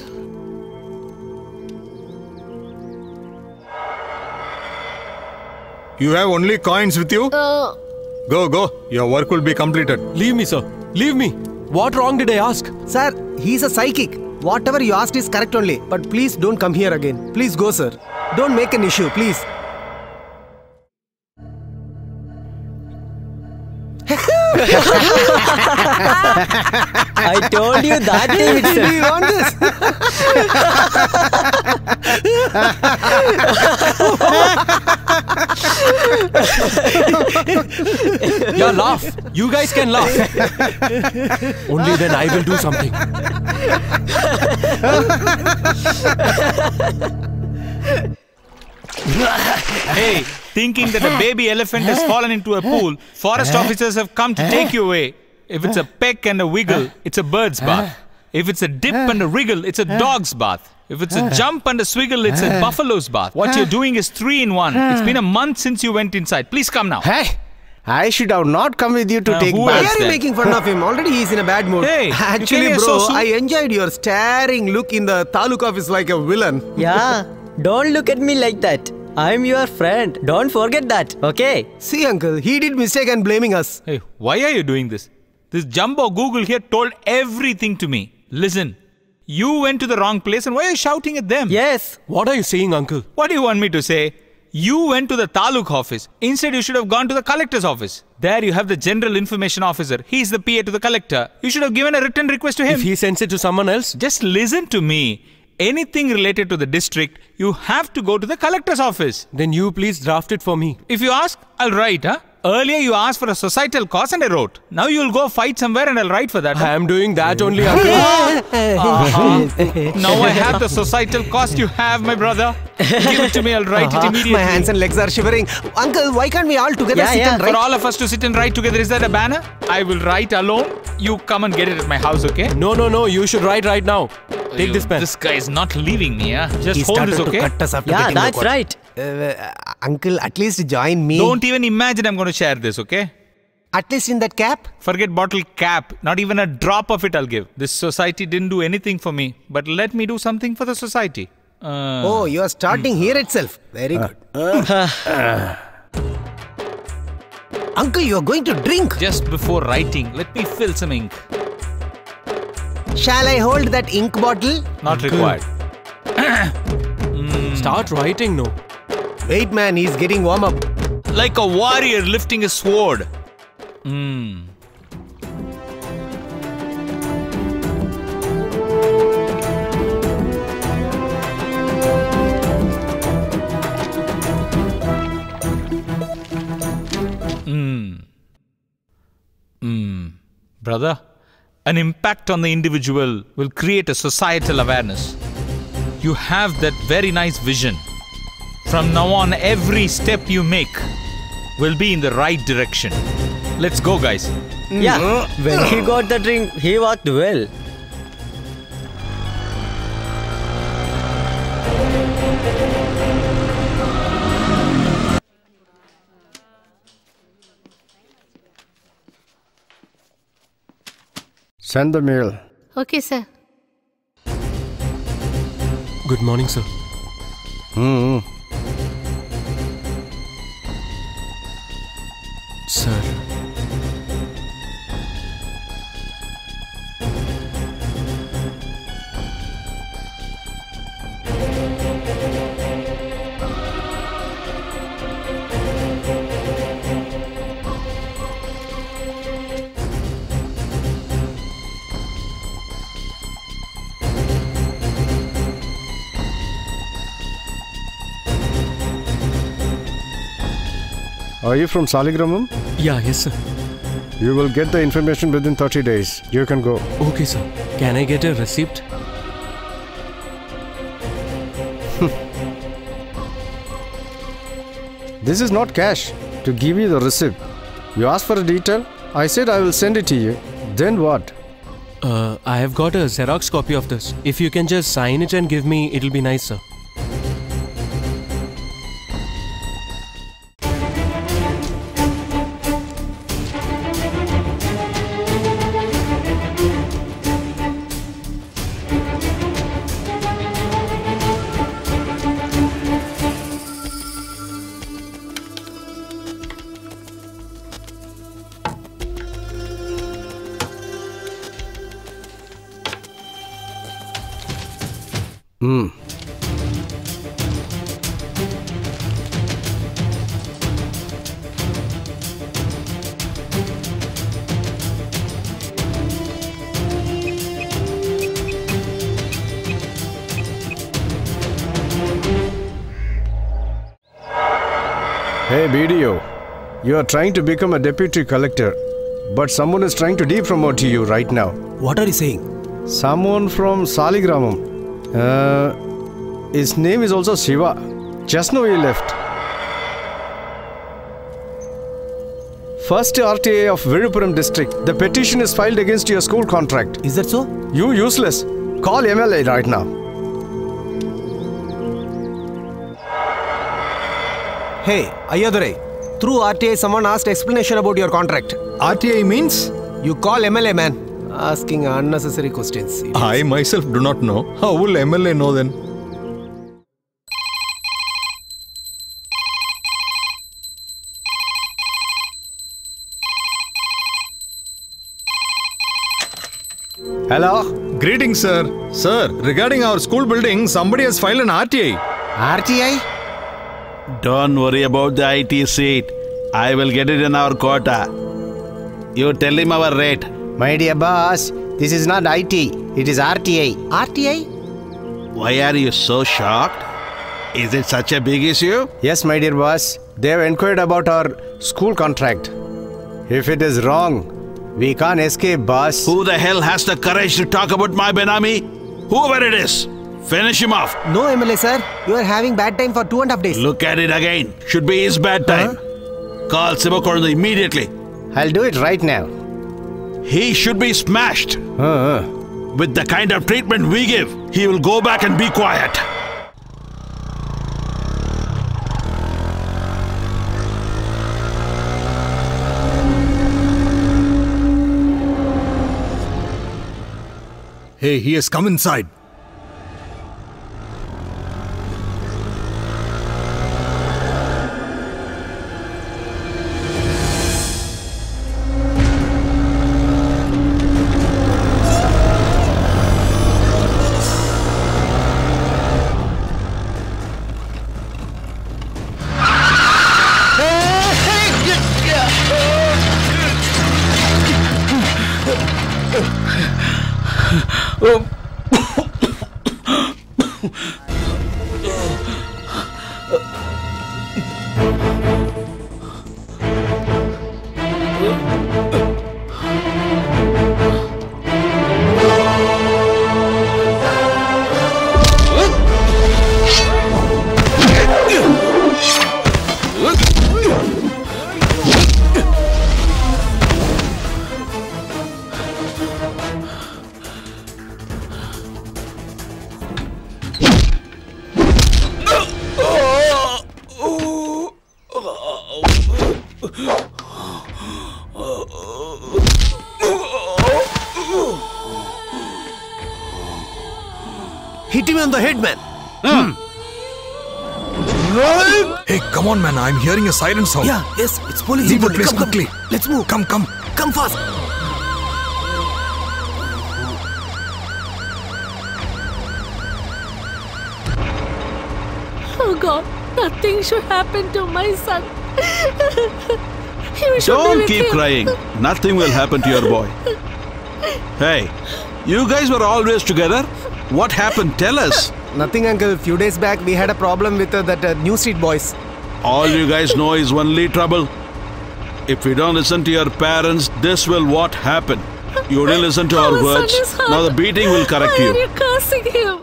You have only coins with you? Go. Your work will be completed. Leave me, sir. Leave me. What wrong did I ask? Sir, he's a psychic. Whatever you asked is correct only. But please don't come here again. Please go, sir. Don't make an issue, please. I told you that day Do itself. you want this? Yeah, laugh. You guys can laugh. Only then I will do something. Hey, thinking that a baby elephant has fallen into a pool, forest officers have come to take you away. If it's a peck and a wiggle, it's a bird's bath. If it's a dip and a wriggle, it's a dog's bath. If it's a jump and a swiggle, it's a buffalo's bath. What you're doing is 3 in 1. It's been a month since you went inside. Please come now. Hey, I should have not come with you to take who Why else bath. are you then? making fun of him? Already he's in a bad mood. Hey, you came Actually, here bro, so soon. I enjoyed your staring look in the taluk office like a villain. Yeah, don't look at me like that. I'm your friend. Don't forget that, okay? See, uncle, he did mistake and blaming us. Hey, why are you doing this? This jumbo Google here told everything to me. Listen, you went to the wrong place and why are you shouting at them? Yes. What are you saying, uncle? What do you want me to say? You went to the Taluk office. Instead, you should have gone to the collector's office. There you have the general information officer. He's the PA to the collector. You should have given a written request to him. If he sends it to someone else? Just listen to me. Anything related to the district, you have to go to the collector's office. Then you please draft it for me. If you ask, I'll write, huh? Earlier you asked for a societal cause and I wrote. Now you'll go fight somewhere and I'll write for that. I am doing that only, uncle. Now I have the societal cost you have, my brother. Give it to me, I'll write it immediately. My hands and legs are shivering. Uncle, why can't we all together sit and For write? all of us to sit and write together, is that a banner? I will write alone. You come and get it at my house, okay? No. You should write right now. Take this pen. This guy is not leaving me, huh? Just He hold started this, to okay? cut us after Yeah, getting the that's quote. right. Uncle, at least join me. Don't even imagine I'm going to share this, okay? At least in that cap? Forget bottle cap. Not even a drop of it I'll give. This society didn't do anything for me. But let me do something for the society. Oh, you are starting here itself. Very good. Uncle, you are going to drink. Just before writing, let me fill some ink. Shall I hold that ink bottle? Not required. Start writing, no. Wait, man, he's getting warm up. Like a warrior lifting a sword. Brother, an impact on the individual will create a societal awareness. You have that very nice vision. From now on, every step you make will be in the right direction. Let's go, guys. Yeah, when he got the drink, he walked well. Send the mail. Okay, sir. Good morning, sir. Sir. Are you from Saligramam? Yeah, yes, sir. You will get the information within 30 days. You can go. Okay, sir. Can I get a receipt? This is not cash. To give you the receipt. You asked for a detail. I said I will send it to you. Then what? I have got a Xerox copy of this. If you can just sign it and give me, it'll be nice, sir. Hey BDO, you are trying to become a deputy collector, but someone is trying to depromote you right now. What are you saying? Someone from Saligramam. His name is also Shiva. Just now he left. First RTA of Virupuram district. The petition is filed against your school contract. Is that so? You useless. Call MLA right now. Hey, Ayadurai. Through RTA, someone asked explanation about your contract. RTA means? You call MLA, man. Asking unnecessary questions. I myself do not know. How will MLA know then? Hello? Greetings, sir. Sir, regarding our school building, somebody has filed an RTA. RTI? Don't worry about the IT seat. I will get it in our quota. You tell him our rate. My dear boss, this is not IT. It is RTI. RTI? Why are you so shocked? Is it such a big issue? Yes, my dear boss. They have inquired about our school contract. If it is wrong, we can't escape, boss. Who the hell has the courage to talk about my Benami? Whoever it is, finish him off. No, MLA sir. You are having bad time for 2.5 days. Look at it again. Should be his bad time. Call Sivakoranda immediately. I'll do it right now. He should be smashed. With the kind of treatment we give, he will go back and be quiet. Hey, he has come inside. Hit him on the head, man. Hey, come on, man. I'm hearing a siren sound. Yeah, yes, it's police. Leave the place quickly. Let's move. Come. Come fast. Oh God, nothing should happen to my son. You should Don't be with keep him. crying. Nothing will happen to your boy. Hey, you guys were always together. What happened? Tell us. Nothing, uncle. Few days back, we had a problem with that New Street boys. All you guys know is only trouble. If you don't listen to your parents, this will what happen. You didn't listen to our words. Now the beating will correct Why you. are you cursing him?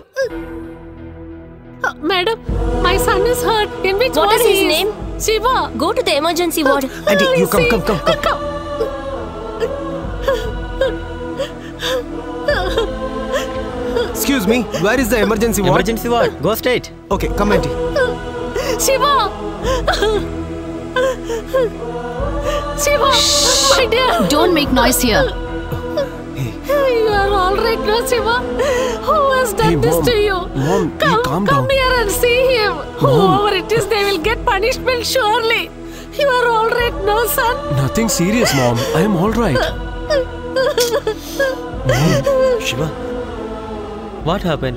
Madam, my son is hurt. In which What ward is his he name? Shiva. Go to the emergency ward. Auntie, you come. Excuse me, where is the emergency ward? Emergency ward. Go straight. Okay, come, Auntie. Shiva! Shiva! My dear! Don't make noise here. You are all right now, Shiva. Who has done this Mom. to you? Mom, calm down. Come here and see him. Whoever it is, they will get punishment surely. You are all right now, son. Nothing serious, Mom. I am all right. Mom, Shiva. What happened?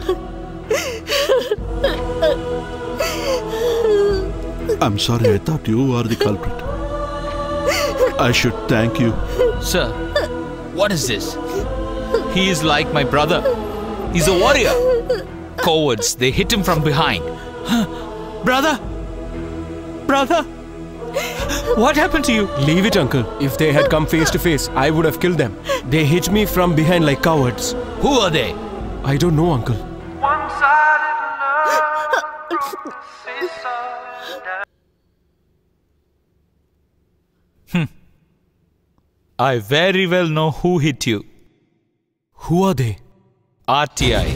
I'm sorry, I thought you were the culprit. I should thank you. Sir, what is this? He is like my brother. He's a warrior. Cowards, they hit him from behind. Brother! Brother! What happened to you? Leave it, uncle. If they had come face to face, I would have killed them. They hit me from behind like cowards. Who are they? I don't know, uncle. I very well know who hit you. Who are they? RTI.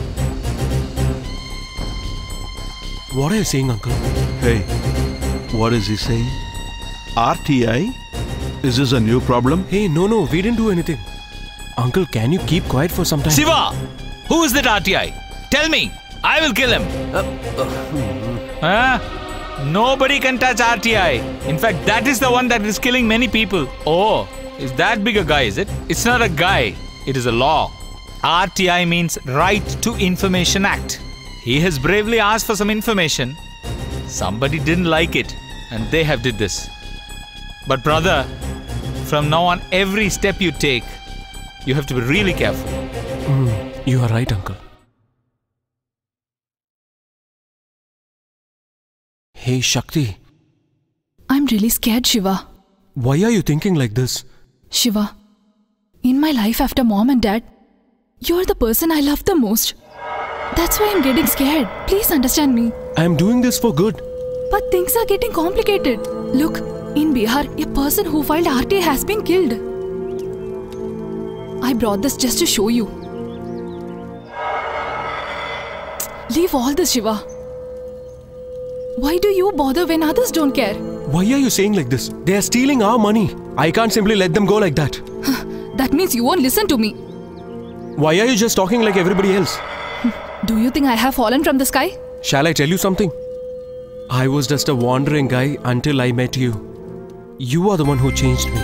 What are you saying, uncle? Hey, what is he saying? RTI? Is this a new problem? Hey, no, we didn't do anything. Uncle, can you keep quiet for some time? Shiva! Who is that RTI? Tell me! I will kill him! Nobody can touch RTI. In fact, that is the one that is killing many people. Oh, is that big a guy, is it? It's not a guy. It is a law. RTI means Right to Information Act. He has bravely asked for some information. Somebody didn't like it and they have did this. But brother, from now on, every step you take, you have to be really careful. You are right, uncle. Hey, Shakti. I'm really scared, Shiva. Why are you thinking like this? Shiva, in my life after mom and dad, you're the person I love the most. That's why I'm getting scared. Please understand me. I'm doing this for good. But things are getting complicated. Look, in Bihar, a person who filed RTA has been killed. I brought this just to show you. Leave all this, Shiva. Why do you bother when others don't care? Why are you saying like this? They are stealing our money. I can't simply let them go like that. That means you won't listen to me. Why are you just talking like everybody else? Do you think I have fallen from the sky? Shall I tell you something? I was just a wandering guy until I met you. You are the one who changed me.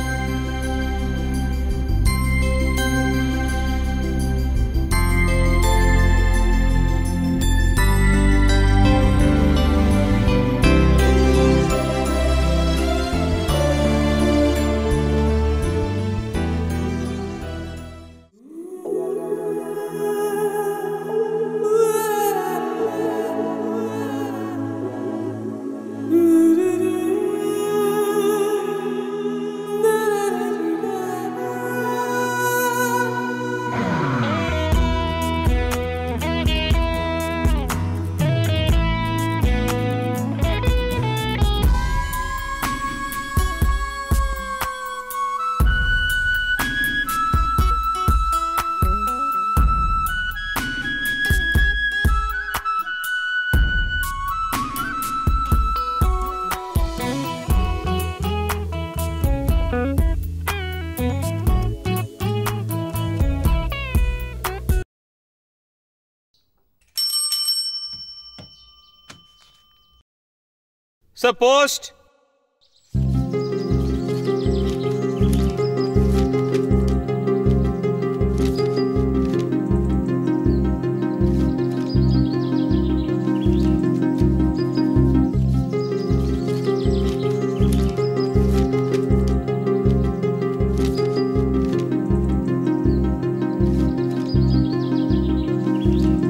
Sir, post!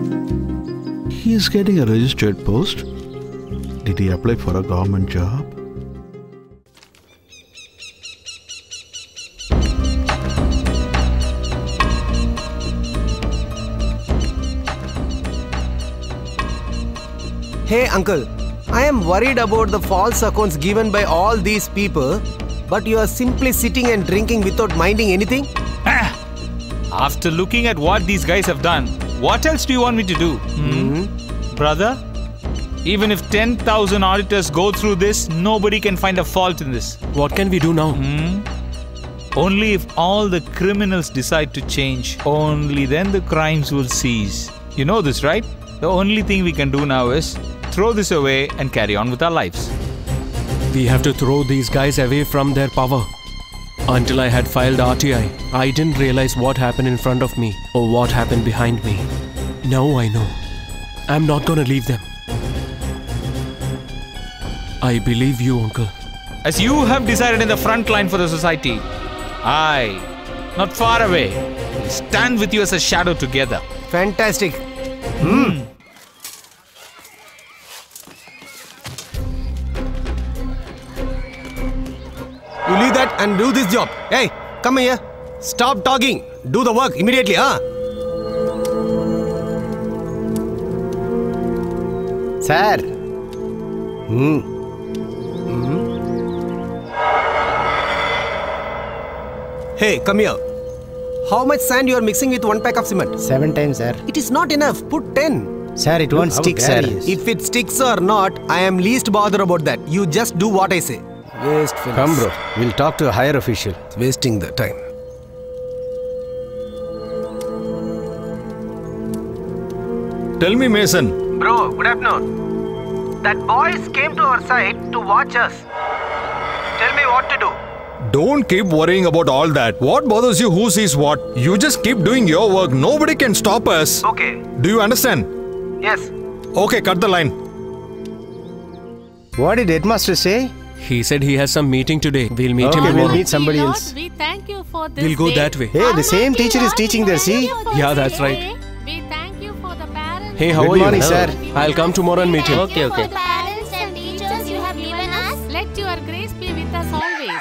He is getting a registered post. Did he apply for a government job? Hey, uncle. I am worried about the false accounts given by all these people, but you are simply sitting and drinking without minding anything? After looking at what these guys have done, what else do you want me to do? Brother, even if 10,000 auditors go through this, nobody can find a fault in this. What can we do now? Only if all the criminals decide to change, only then the crimes will cease. You know this, right? The only thing we can do now is throw this away and carry on with our lives. We have to throw these guys away from their power. Until I had filed RTI, I didn't realize what happened in front of me or what happened behind me. Now I know. I'm not gonna leave them. I believe you, uncle. As you have decided in the front line for the society, I, not far away, will stand with you as a shadow together. Fantastic. You leave that and do this job. Hey, come here. Stop talking. Do the work immediately, huh? Sir. Hey, come here. How much sand you are mixing with 1 pack of cement? 7 times, sir. It is not enough. Put 10. Sir, it won't stick, sir. If it sticks or not, I am least bothered about that. You just do what I say. Waste fellas. Come, bro. We'll talk to a higher official. It's wasting the time. Tell me, Mason. Bro, good afternoon. That boys came to our side to watch us. Tell me what to do. Don't keep worrying about all that. What bothers you? Who sees what? You just keep doing your work. Nobody can stop us. Okay. Do you understand? Yes. Okay, cut the line. What did Headmaster say? He said he has some meeting today. We'll meet him tomorrow. We'll meet somebody else. We thank you for this. We'll go day. that way. Hey, the same teacher is teaching there, see? Yeah, that's right. We thank you for the parents. Hey, how Good are you? morning, sir. I'll come tomorrow and meet him. Okay. Parents and teachers you have given us. Let your grace be with us always.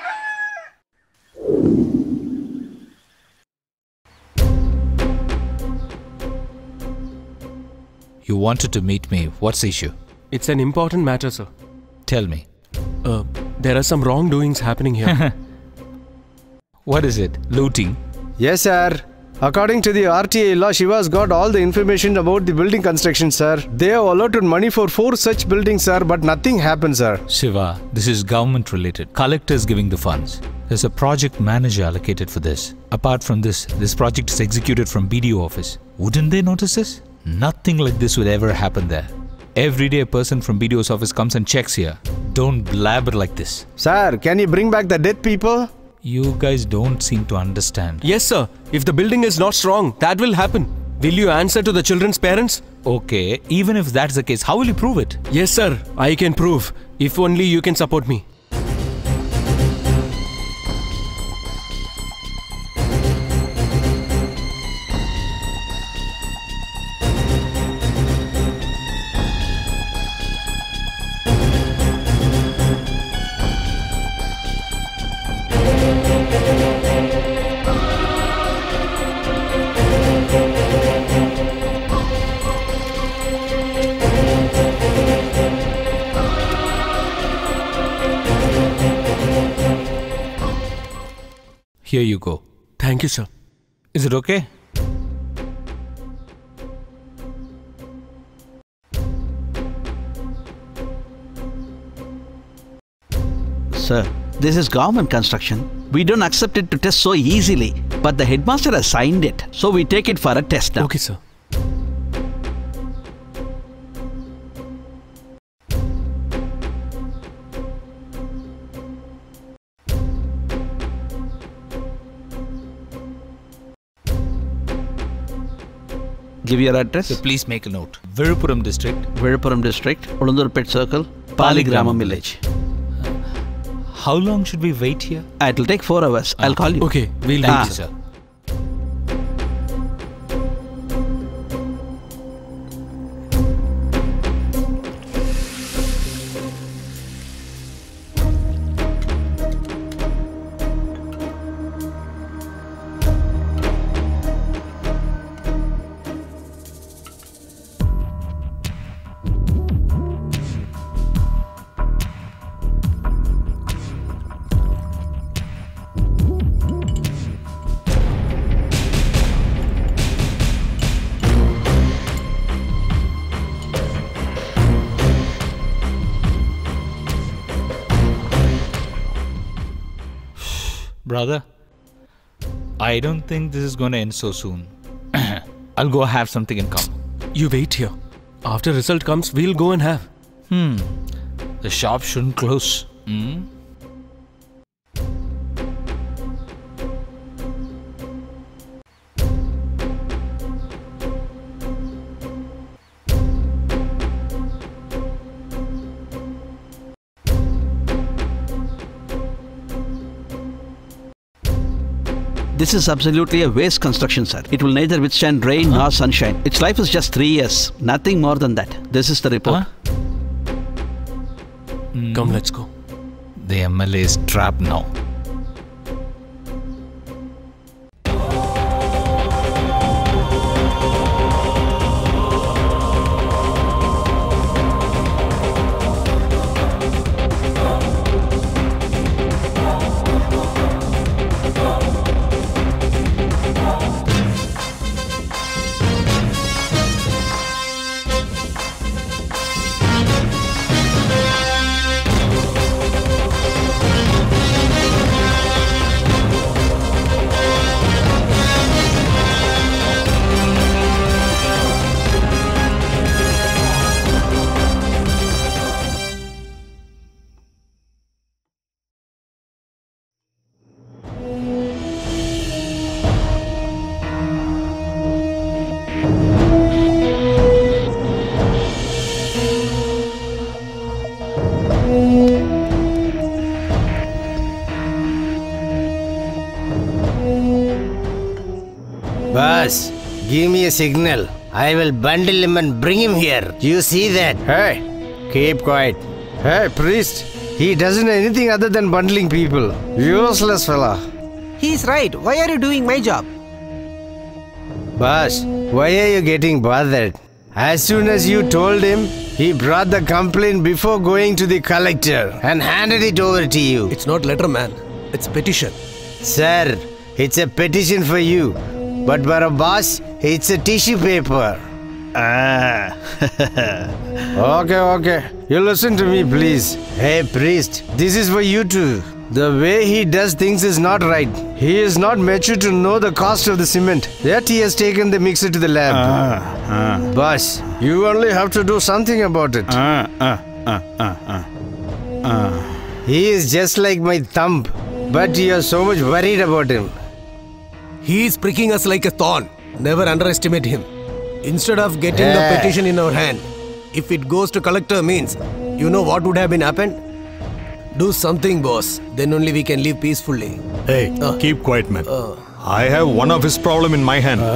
You wanted to meet me. What's the issue? It's an important matter, sir. Tell me. There are some wrongdoings happening here. What is it? Looting? Yes, sir. According to the RTA law, Shiva's got all the information about the building construction, sir. They have allotted money for 4 such buildings, sir, but nothing happened, sir. Shiva, this is government related. Collectors giving the funds. There's a project manager allocated for this. Apart from this project is executed from BDO office. Wouldn't they notice this? Nothing like this would ever happen there. Every day a person from BDO's office comes and checks here. Don't blabber like this. Sir, can you bring back the dead people? You guys don't seem to understand. Yes, sir. If the building is not strong, that will happen. Will you answer to the children's parents? Okay, even if that's the case, how will you prove it? Yes, sir. I can prove. If only you can support me. Here you go. Thank you, sir. Is it okay? Sir, this is government construction. We don't accept it to test so easily. But the headmaster has signed it. So we take it for a test now. Okay, sir. Give your address. So please make a note. Virupuram district. Virupuram district, Ulundurpet circle, Paligramam village. How long should we wait here? It'll take 4 hours. I'll call you. Okay, we'll Thank you, sir. Brother, I don't think this is going to end so soon. I'll go have something and come. You wait here. After result comes, we'll go and have. The shop shouldn't close. This is absolutely a waste construction, sir. It will neither withstand rain nor sunshine. Its life is just 3 years. Nothing more than that. This is the report. Come, let's go. The MLA is trapped now. Boss, give me a signal. I will bundle him and bring him here. You see that? Hey, keep quiet. Hey, priest. He doesn't know anything other than bundling people. Useless fella. He's right. Why are you doing my job? Boss, why are you getting bothered? As soon as you told him, he brought the complaint before going to the collector and handed it over to you. It's not letter, man. It's petition. Sir, it's a petition for you. But for a boss, it's a tissue paper. Okay. You listen to me, please. Hey, priest, this is for you too. The way he does things is not right. He is not mature to know the cost of the cement. Yet he has taken the mixer to the lab. Boss, you only have to do something about it. He is just like my thumb, but you are so much worried about him. He is pricking us like a thorn. Never underestimate him. Instead of getting the petition in our hand, if it goes to collector means, you know what would have been happened? Do something, boss. Then only we can live peacefully. Hey, keep quiet, man. I have one of his problem in my hand.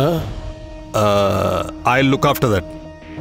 I'll look after that.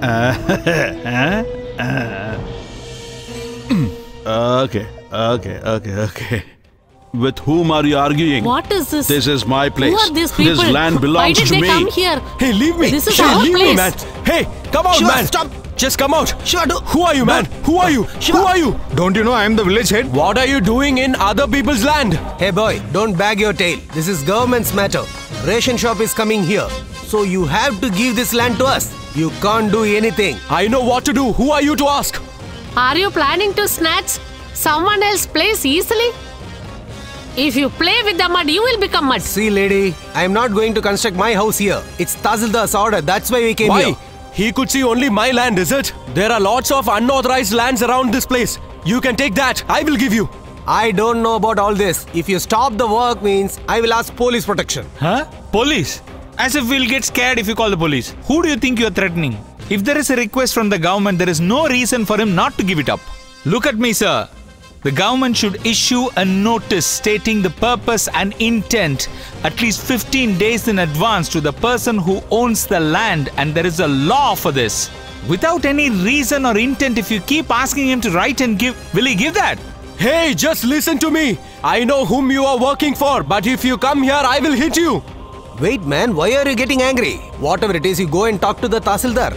Okay. With whom are you arguing? What is this? This is my place. Who are these people? This land belongs to me. Why did they come here? Hey, leave me. This is hey, our leave place. me, man. Hey, come out, Shiva, man. stop. Just come out. Shiva, Who are you, man? Who are you? Shiva. Who are you? Don't you know I am the village head? What are you doing in other people's land? Hey boy, don't bag your tail. This is government's matter. Ration shop is coming here. So you have to give this land to us. You can't do anything. I know what to do. Who are you to ask? Are you planning to snatch someone else's place easily? If you play with the mud, you will become mud. See, lady, I am not going to construct my house here. It's Tahsildar's order. That's why we came here. Why? He could see only my land, is it? There are lots of unauthorized lands around this place. You can take that. I will give you. I don't know about all this. If you stop the work means I will ask police protection. Huh? Police? As if we'll get scared if you call the police. Who do you think you're threatening? If there is a request from the government, there is no reason for him not to give it up. Look at me, sir. The government should issue a notice stating the purpose and intent at least 15 days in advance to the person who owns the land, and there is a law for this. Without any reason or intent, if you keep asking him to write and give, will he give that? Hey, just listen to me. I know whom you are working for, but if you come here, I will hit you. Wait, man, why are you getting angry? Whatever it is, you go and talk to the Tahsildar.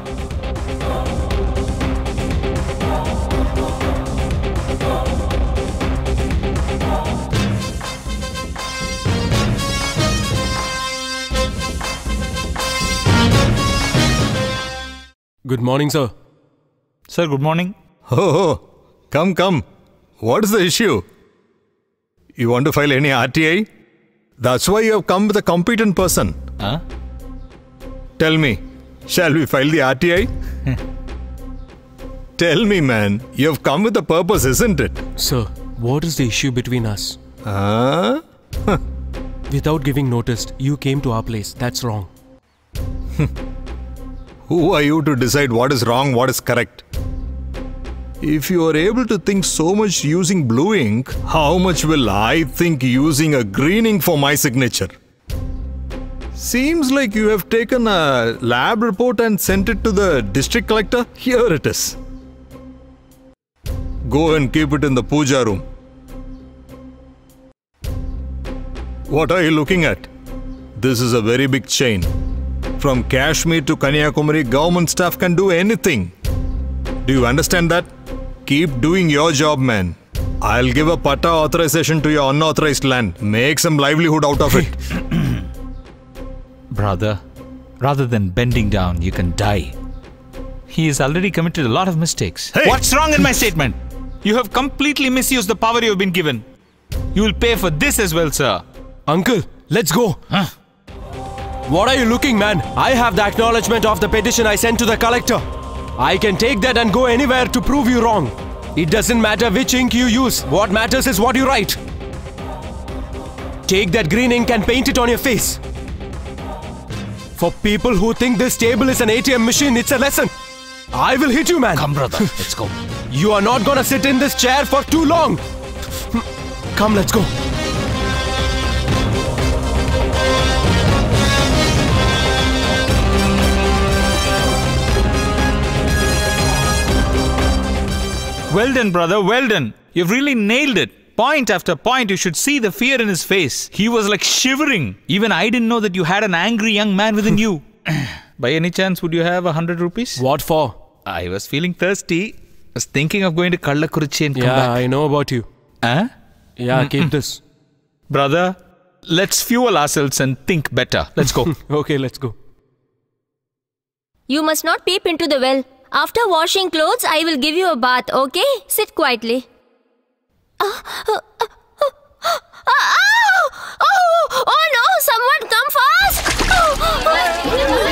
Good morning, sir. Sir, good morning. Oh, come. What is the issue? You want to file any RTI? That's why you have come with a competent person. Huh? Tell me, shall we file the RTI? Tell me, man. You have come with a purpose, isn't it? Sir, what is the issue between us? Huh? Without giving notice, you came to our place. That's wrong. Who are you to decide what is wrong, what is correct? If you are able to think so much using blue ink, how much will I think using a green ink for my signature? Seems like you have taken a lab report and sent it to the district collector. Here it is. Go and keep it in the puja room. What are you looking at? This is a very big chain. From Kashmir to Kanyakumari, government staff can do anything. Do you understand that? Keep doing your job, man. I'll give a patta authorization to your unauthorized land. Make some livelihood out of it. Brother, rather than bending down, you can die. He has already committed a lot of mistakes. Hey! What's wrong in my statement? You have completely misused the power you have been given. You will pay for this as well, sir. Uncle, let's go. Huh? What are you looking, man? I have the acknowledgement of the petition I sent to the collector. I can take that and go anywhere to prove you wrong. It doesn't matter which ink you use. What matters is what you write. Take that green ink and paint it on your face. For people who think this table is an ATM machine, it's a lesson. I will hit you, man. Come, brother. Let's go. You are not gonna sit in this chair for too long. Come, let's go. Well done, brother. Well done. You've really nailed it. Point after point, you should see the fear in his face. He was like shivering. Even I didn't know that you had an angry young man within you. By any chance, would you have 100 rupees? What for? I was feeling thirsty. I was thinking of going to Kallakurichi and come back. Yeah, I know about you. Huh? Yeah, keep this. Brother, let's fuel ourselves and think better. Let's go. Okay, let's go. You must not peep into the well. After washing clothes, I will give you a bath, okay? Sit quietly. Oh no! Someone come fast!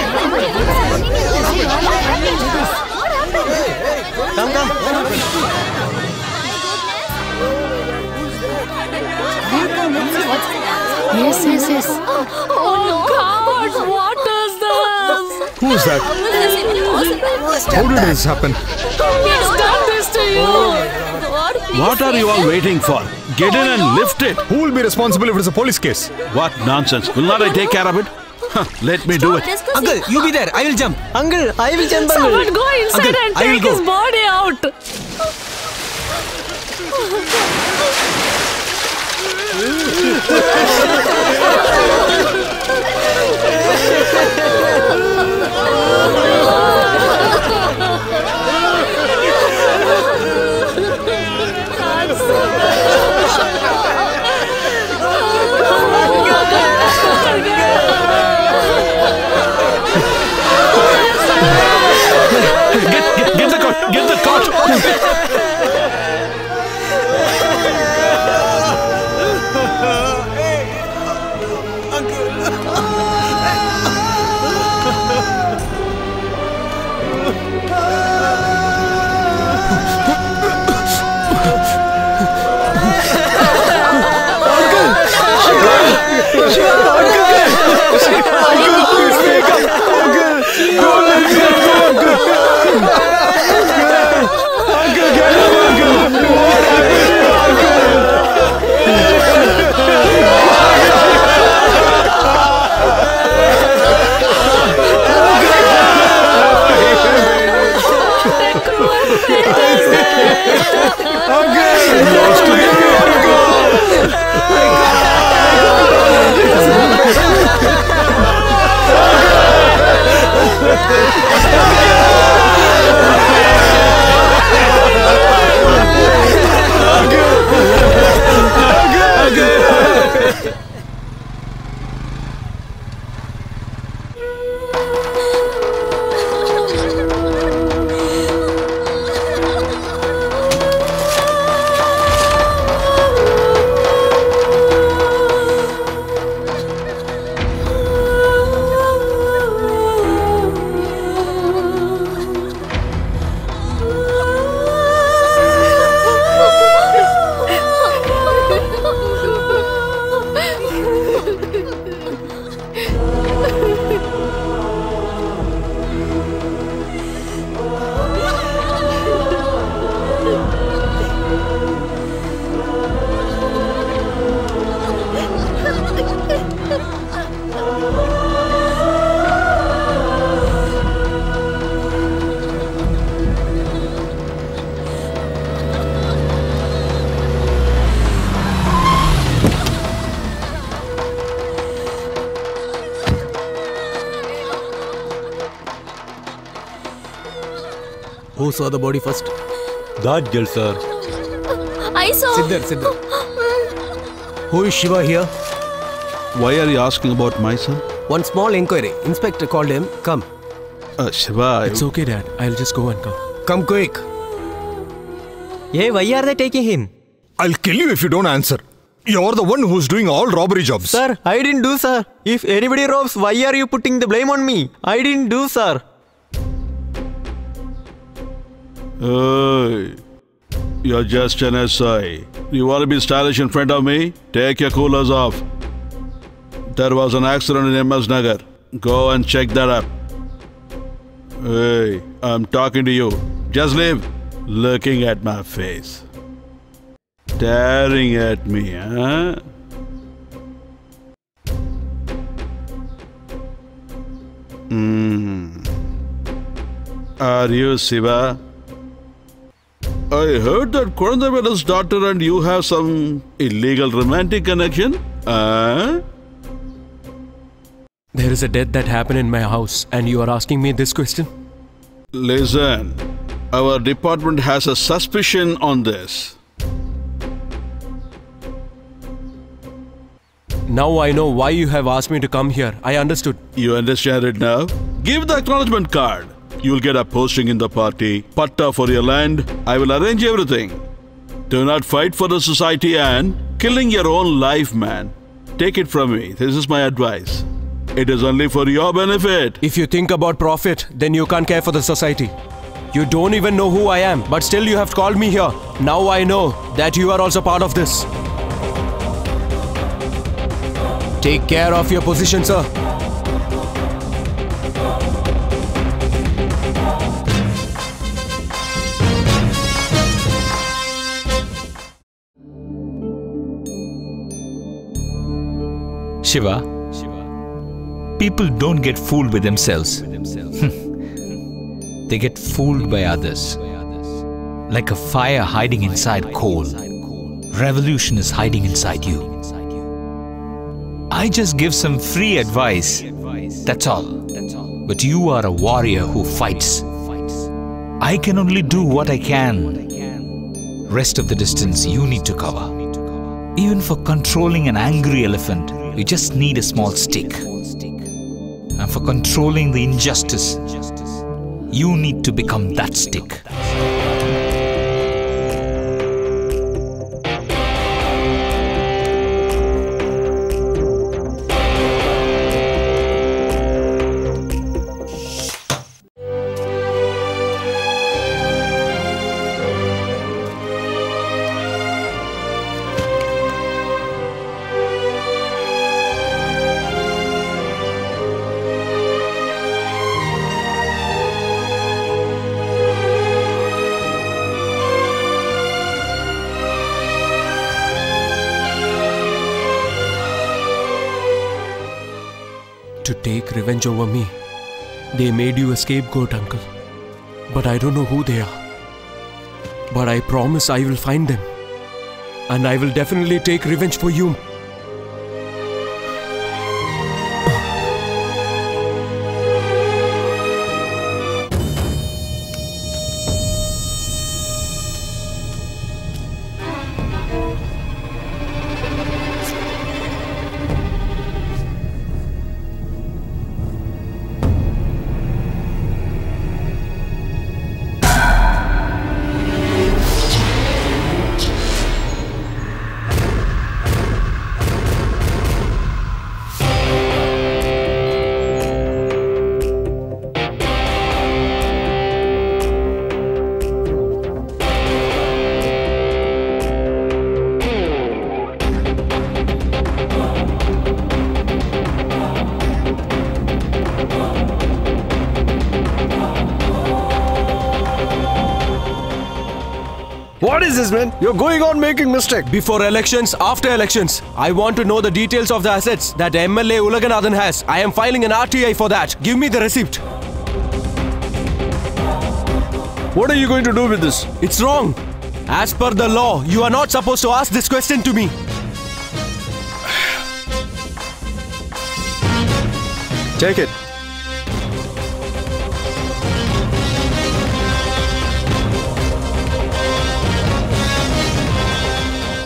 Yes. Oh God! What is this? Who is that? How did this happen? He's done this to you. What are you all waiting for? Get in and lift it. Who will be responsible if it's a police case? What nonsense. Will not I take care of it? Let me do it. Uncle, you be there. I will jump. Uncle, I will jump. Someone go inside Uncle, and I will take go. his body out. Get the cot. Who saw the body first? That girl, sir. I saw. Sit there. Who is Shiva here? Why are you asking about my son? One small inquiry. Inspector called him. Come. Shiva. It's okay, Dad. I'll just go and come. Come quick. Hey, why are they taking him? I'll kill you if you don't answer. You're the one who's doing all robbery jobs. Sir, I didn't do, sir. If anybody robs, why are you putting the blame on me? I didn't do, sir. Hey, you're just an SI. You want to be stylish in front of me? Take your coolers off. There was an accident in MS Nagar. Go and check that up. Hey, I'm talking to you. Just leave. Looking at my face. Staring at me, huh? Are you Shiva? I heard that Kurandavela's daughter and you have some illegal romantic connection. There is a death that happened in my house and you are asking me this question? Listen, our department has a suspicion on this. Now I know why you have asked me to come here. I understood. You understand it now? Give the acknowledgement card. You'll get a posting in the party, patta for your land. I will arrange everything. Do not fight for the society and killing your own life, man. Take it from me. This is my advice. It is only for your benefit. If you think about profit, then you can't care for the society. You don't even know who I am, but still you have called me here. Now I know that you are also part of this. Take care of your position, sir. Shiva, people don't get fooled with themselves. They get fooled by others. Like a fire hiding inside coal, revolution is hiding inside you. I just give some free advice, that's all. But you are a warrior who fights. I can only do what I can. Rest of the distance you need to cover. Even for controlling an angry elephant, you just need a small stick. And for controlling the injustice, you need to become that stick. To take revenge over me. They made you a scapegoat, uncle. But I don't know who they are. But I promise I will find them. And I will definitely take revenge for you. What is this, man? You're going on making mistake. Before elections, after elections, I want to know the details of the assets that MLA Ulaganathan has. I am filing an RTI for that. Give me the receipt. What are you going to do with this? It's wrong. As per the law, you are not supposed to ask this question to me. Take it.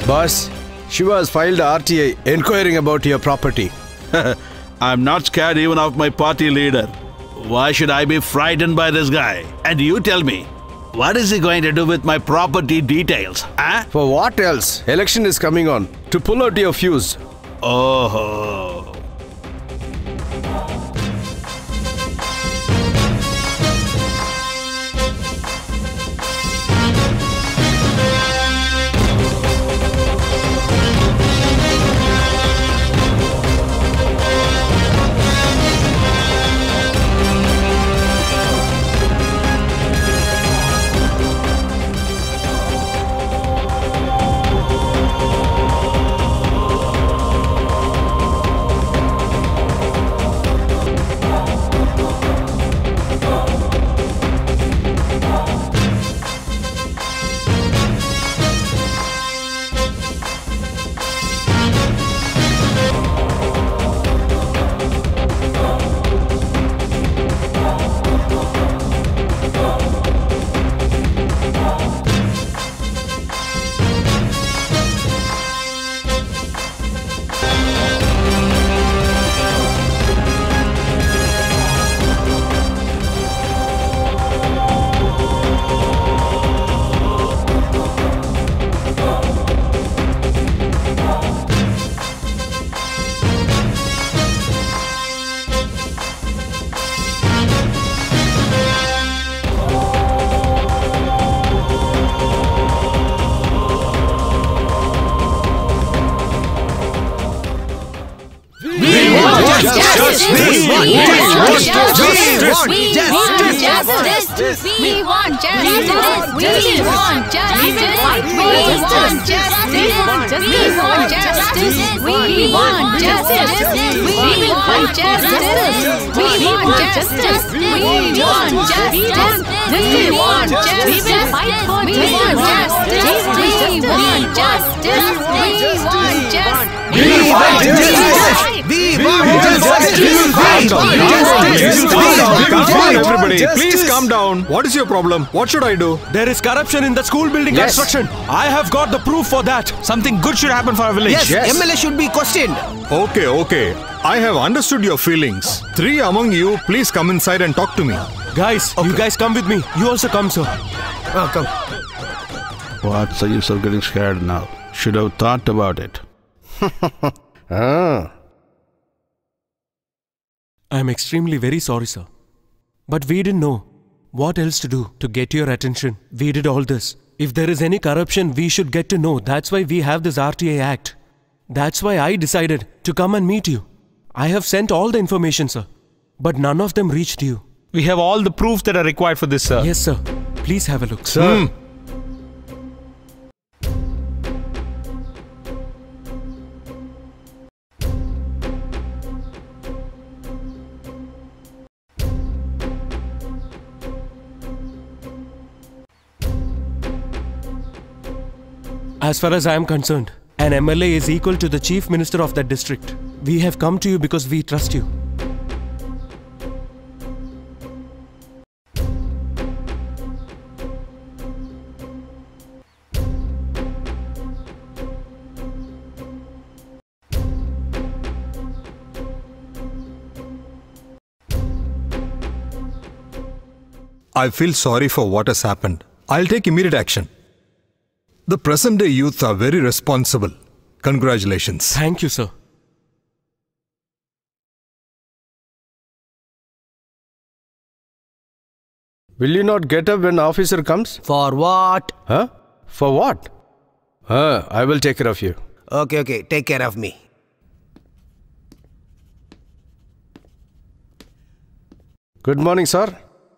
Boss, Shiva has filed a RTA inquiring about your property. I'm not scared even of my party leader. Why should I be frightened by this guy? And you tell me, what is he going to do with my property details? Huh? For what else? Election is coming on. To pull out your fuse. Oh. Everybody, please calm down. What is your problem? What should I do? There is corruption in the school building construction. I have got the proof for that. Something good should happen for our village. Yes, MLA should be questioned. Okay. I have understood your feelings. 3 among you, please come inside and talk to me. Guys, you guys come with me. You also come, sir. Come. What's the use of getting scared now? Should have thought about it. I am extremely very sorry, sir. But we didn't know what else to do to get your attention. We did all this. If there is any corruption, we should get to know. That's why we have this RTA Act. That's why I decided to come and meet you. I have sent all the information, sir. But none of them reached you. We have all the proofs that are required for this, sir. Yes, sir. Please have a look. Sir. As far as I am concerned, an MLA is equal to the Chief Minister of that district. We have come to you because we trust you. I feel sorry for what has happened. I'll take immediate action. The present day youth are very responsible. Congratulations. Thank you, sir. Will you not get up when officer comes? For what? Huh? For what? I will take care of you. Okay. Take care of me. Good morning, sir.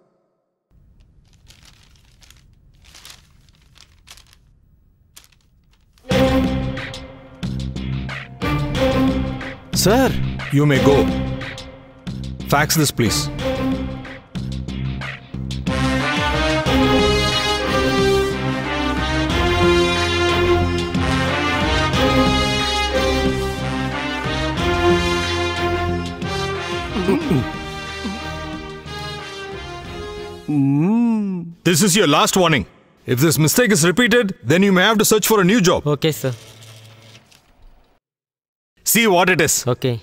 Sir, you may go. Fax this, please. This is your last warning. If this mistake is repeated, then you may have to search for a new job. Okay, sir. See what it is. Okay.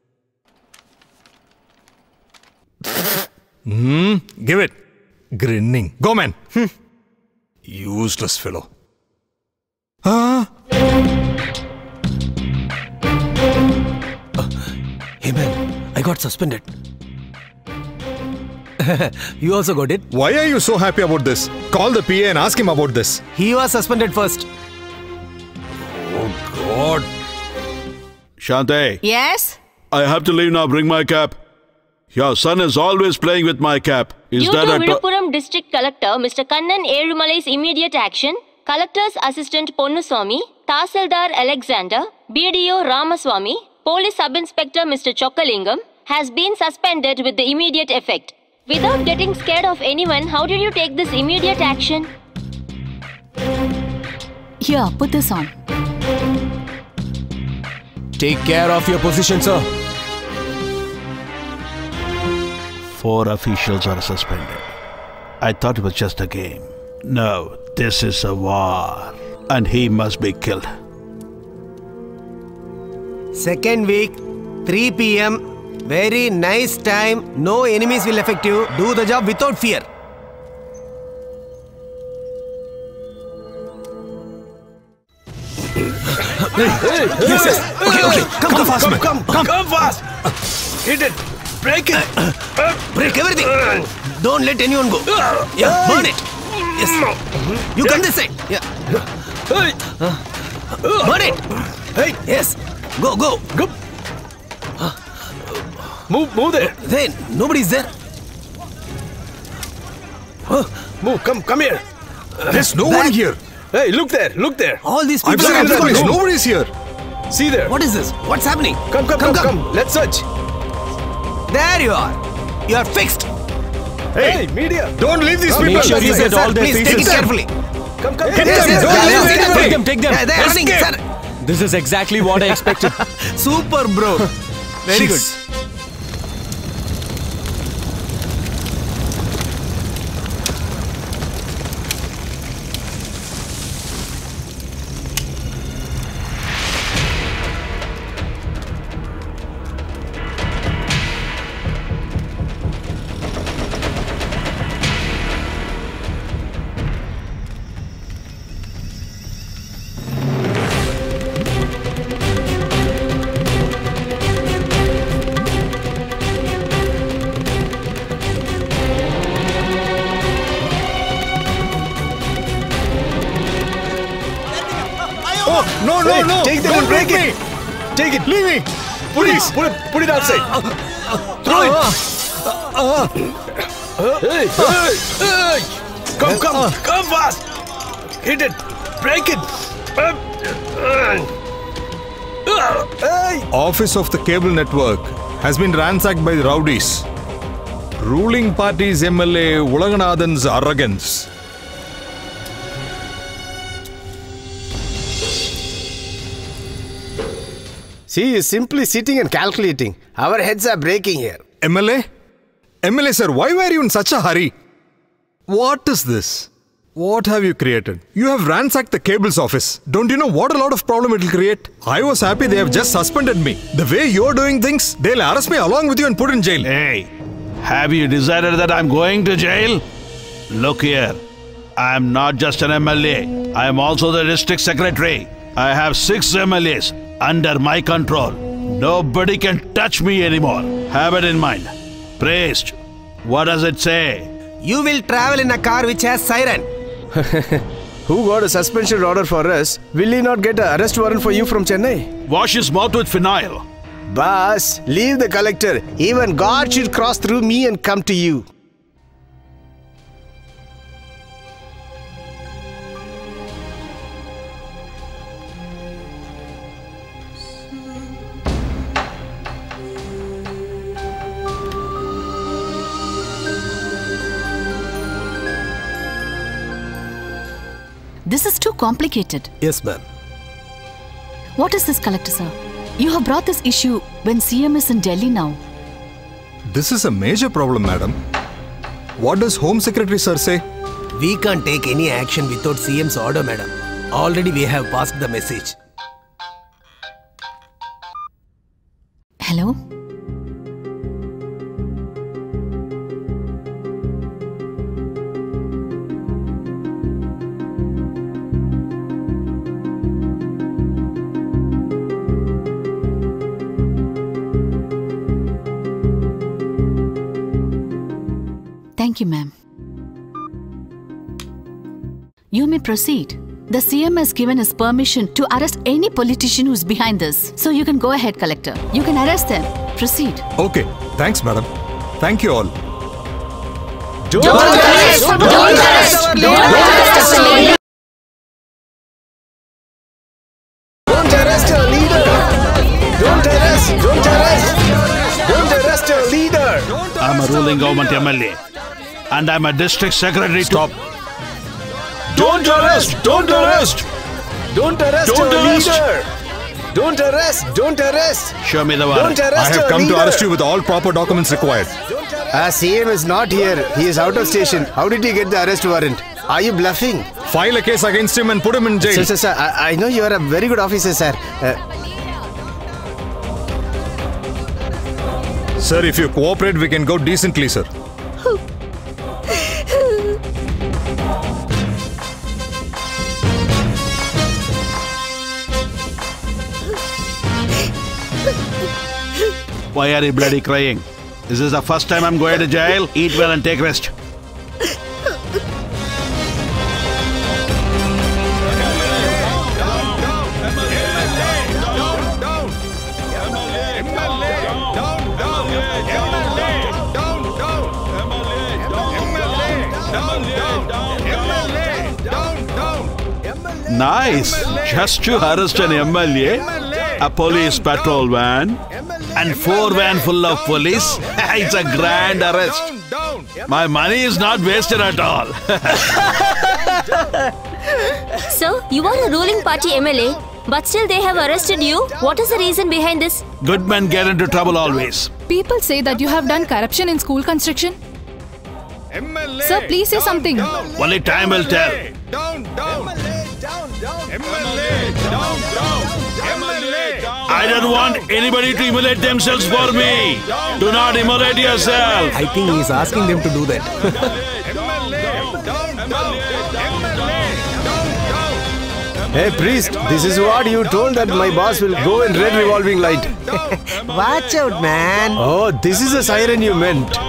Give it. Grinning. Go, man. Useless fellow. Hey man, I got suspended. You also got it? Why are you so happy about this? Call the PA and ask him about this. He was suspended first. Oh God. Shanti. Yes? I have to leave now. Bring my cap. Your son is always playing with my cap. Is Due that to a... Viluppuram District Collector Mr. Kannan Erumalai's immediate action, Collector's Assistant Ponnuswamy, Tahsildar Alexander, BDO Ramaswamy, Police Sub-Inspector Mr. Chokkalingam has been suspended with the immediate effect. Without getting scared of anyone, how did you take this immediate action? Here, put this on. Take care of your position, sir. 4 officials are suspended. I thought it was just a game. No, this is a war. And he must be killed. Second week, 3 p.m. Very nice time. No enemies will affect you. Do the job without fear. Yes. Okay. Come fast, man. Come fast. Hit it. Break it. Break everything. Don't let anyone go. Yeah, burn it. Yes. You come this side. Yeah. Burn it. Hey. Yes. Go. Move there. Then nobody's there. Move. Come here. There's no one here. Hey, look there. All these I've people seen that place. Nobody's here. See there. What is this? What's happening? Come. Let's search. There you are. You are fixed. Hey, media. Don't leave these people. Make sure you get all their Please faces. take it carefully. Come. Take them. Yeah, they're running, sir. This is exactly what I expected. Super, bro. Very good. No. Take them and break it. Take it. Leave me. Please. Put it outside. Throw it. Hey. Come fast. Hit it. Break it. Office of the Cable Network has been ransacked by the rowdies. Ruling party's MLA Ulaganathan's arrogance. See, he's simply sitting and calculating. Our heads are breaking here. MLA? MLA sir, why were you in such a hurry? What is this? What have you created? You have ransacked the cables office. Don't you know what a lot of problem it will create? I was happy they have just suspended me. The way you're doing things, they'll arrest me along with you and put in jail. Hey, have you decided that I'm going to jail? Look here, I'm not just an MLA. I am also the district secretary. I have 6 MLAs under my control. Nobody can touch me anymore. Have it in mind. Priest, what does it say? You will travel in a car which has siren. Who got a suspension order for us? Will he not get an arrest warrant for you from Chennai? Wash his mouth with phenyl. Boss, leave the collector. Even God should cross through me and come to you. This is too complicated. Yes, ma'am. What is this, Collector sir? You have brought this issue when CM is in Delhi now. This is a major problem, madam. What does Home Secretary sir say? We can't take any action without CM's order, madam. Already we have passed the message. Hello? Thank you, ma'am. You may proceed. The CM has given us permission to arrest any politician who's behind this. So you can go ahead, Collector. You can arrest them. Proceed. Okay. Thanks, madam. Thank you all. Don't arrest! Don't arrest! Don't arrest! Don't arrest our leader! Don't arrest! Don't arrest! Don't arrest our leader! I'm a ruling government MLA. And I'm a district secretary. Stop. Don't arrest! Don't arrest! Don't arrest Don't our arrest. leader! Don't arrest! Don't arrest! Show me the Don't warrant. I arrest have our come leader! to arrest you with all proper documents required. Our CM is not here. He is out of station. How did he get the arrest warrant? Are you bluffing? File a case against him and put him in jail. Sir, I know you are a very good officer, sir. Sir, if you cooperate, we can go decently, sir. Why are you bloody crying? This is the first time I'm going to jail. Eat well and take rest. Nice. Just to arrest an MLA, a police patrol van, and 4 vans full of police. It's a grand arrest. My money is not wasted at all. Sir, you are a ruling party MLA, but still they have arrested you. What is the reason behind this? Good men get into trouble always. People say that you have done corruption in school construction. Sir, please say something. Only time will tell. I don't want anybody to immolate themselves for me. Do not immolate yourself. I think he is asking them to do that. Hey priest, this is what you told that my boss will go in red revolving light. Watch out, man. Oh, this is the siren you meant.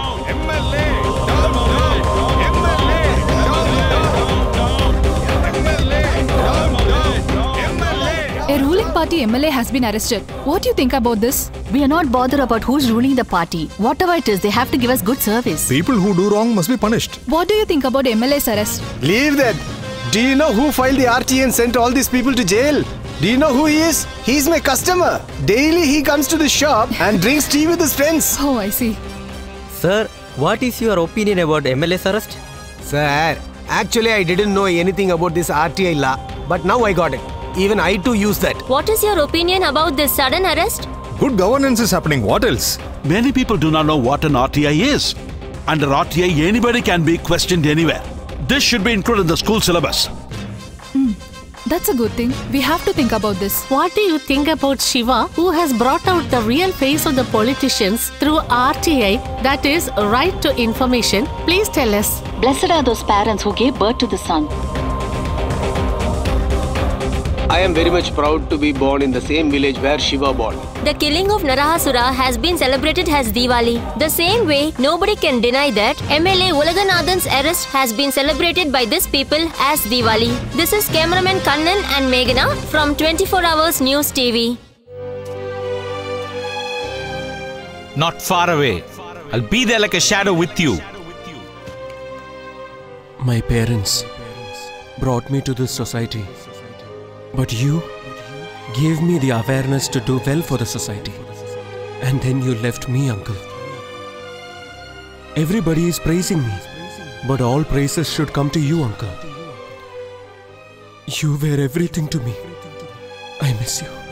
A ruling party MLA has been arrested. What do you think about this? We are not bothered about who's ruling the party. Whatever it is, they have to give us good service. People who do wrong must be punished. What do you think about MLA's arrest? Leave that. Do you know who filed the RT and sent all these people to jail? Do you know who he is? He's my customer. Daily he comes to the shop and drinks tea with his friends. Oh, I see. Sir, what is your opinion about MLA's arrest? Sir, actually I didn't know anything about this RTI law, but now I got it. Even I too use that. What is your opinion about this sudden arrest? Good governance is happening. What else? Many people do not know what an RTI is. Under RTI, anybody can be questioned anywhere. This should be included in the school syllabus. That's a good thing. We have to think about this. What do you think about Shiva, who has brought out the real face of the politicians through RTI, that is, Right to Information? Please tell us. Blessed are those parents who gave birth to the son. I am very much proud to be born in the same village where Shiva born. The killing of Narahasura has been celebrated as Diwali. The same way, nobody can deny that MLA Ulaganathan's arrest has been celebrated by this people as Diwali. This is cameraman Kannan and Meghana from 24 Hours News TV. Not far away. I'll be there like a shadow with you. My parents brought me to this society. But you gave me the awareness to do well for the society. And then you left me, uncle. Everybody is praising me. But all praises should come to you, uncle. You were everything to me. I miss you.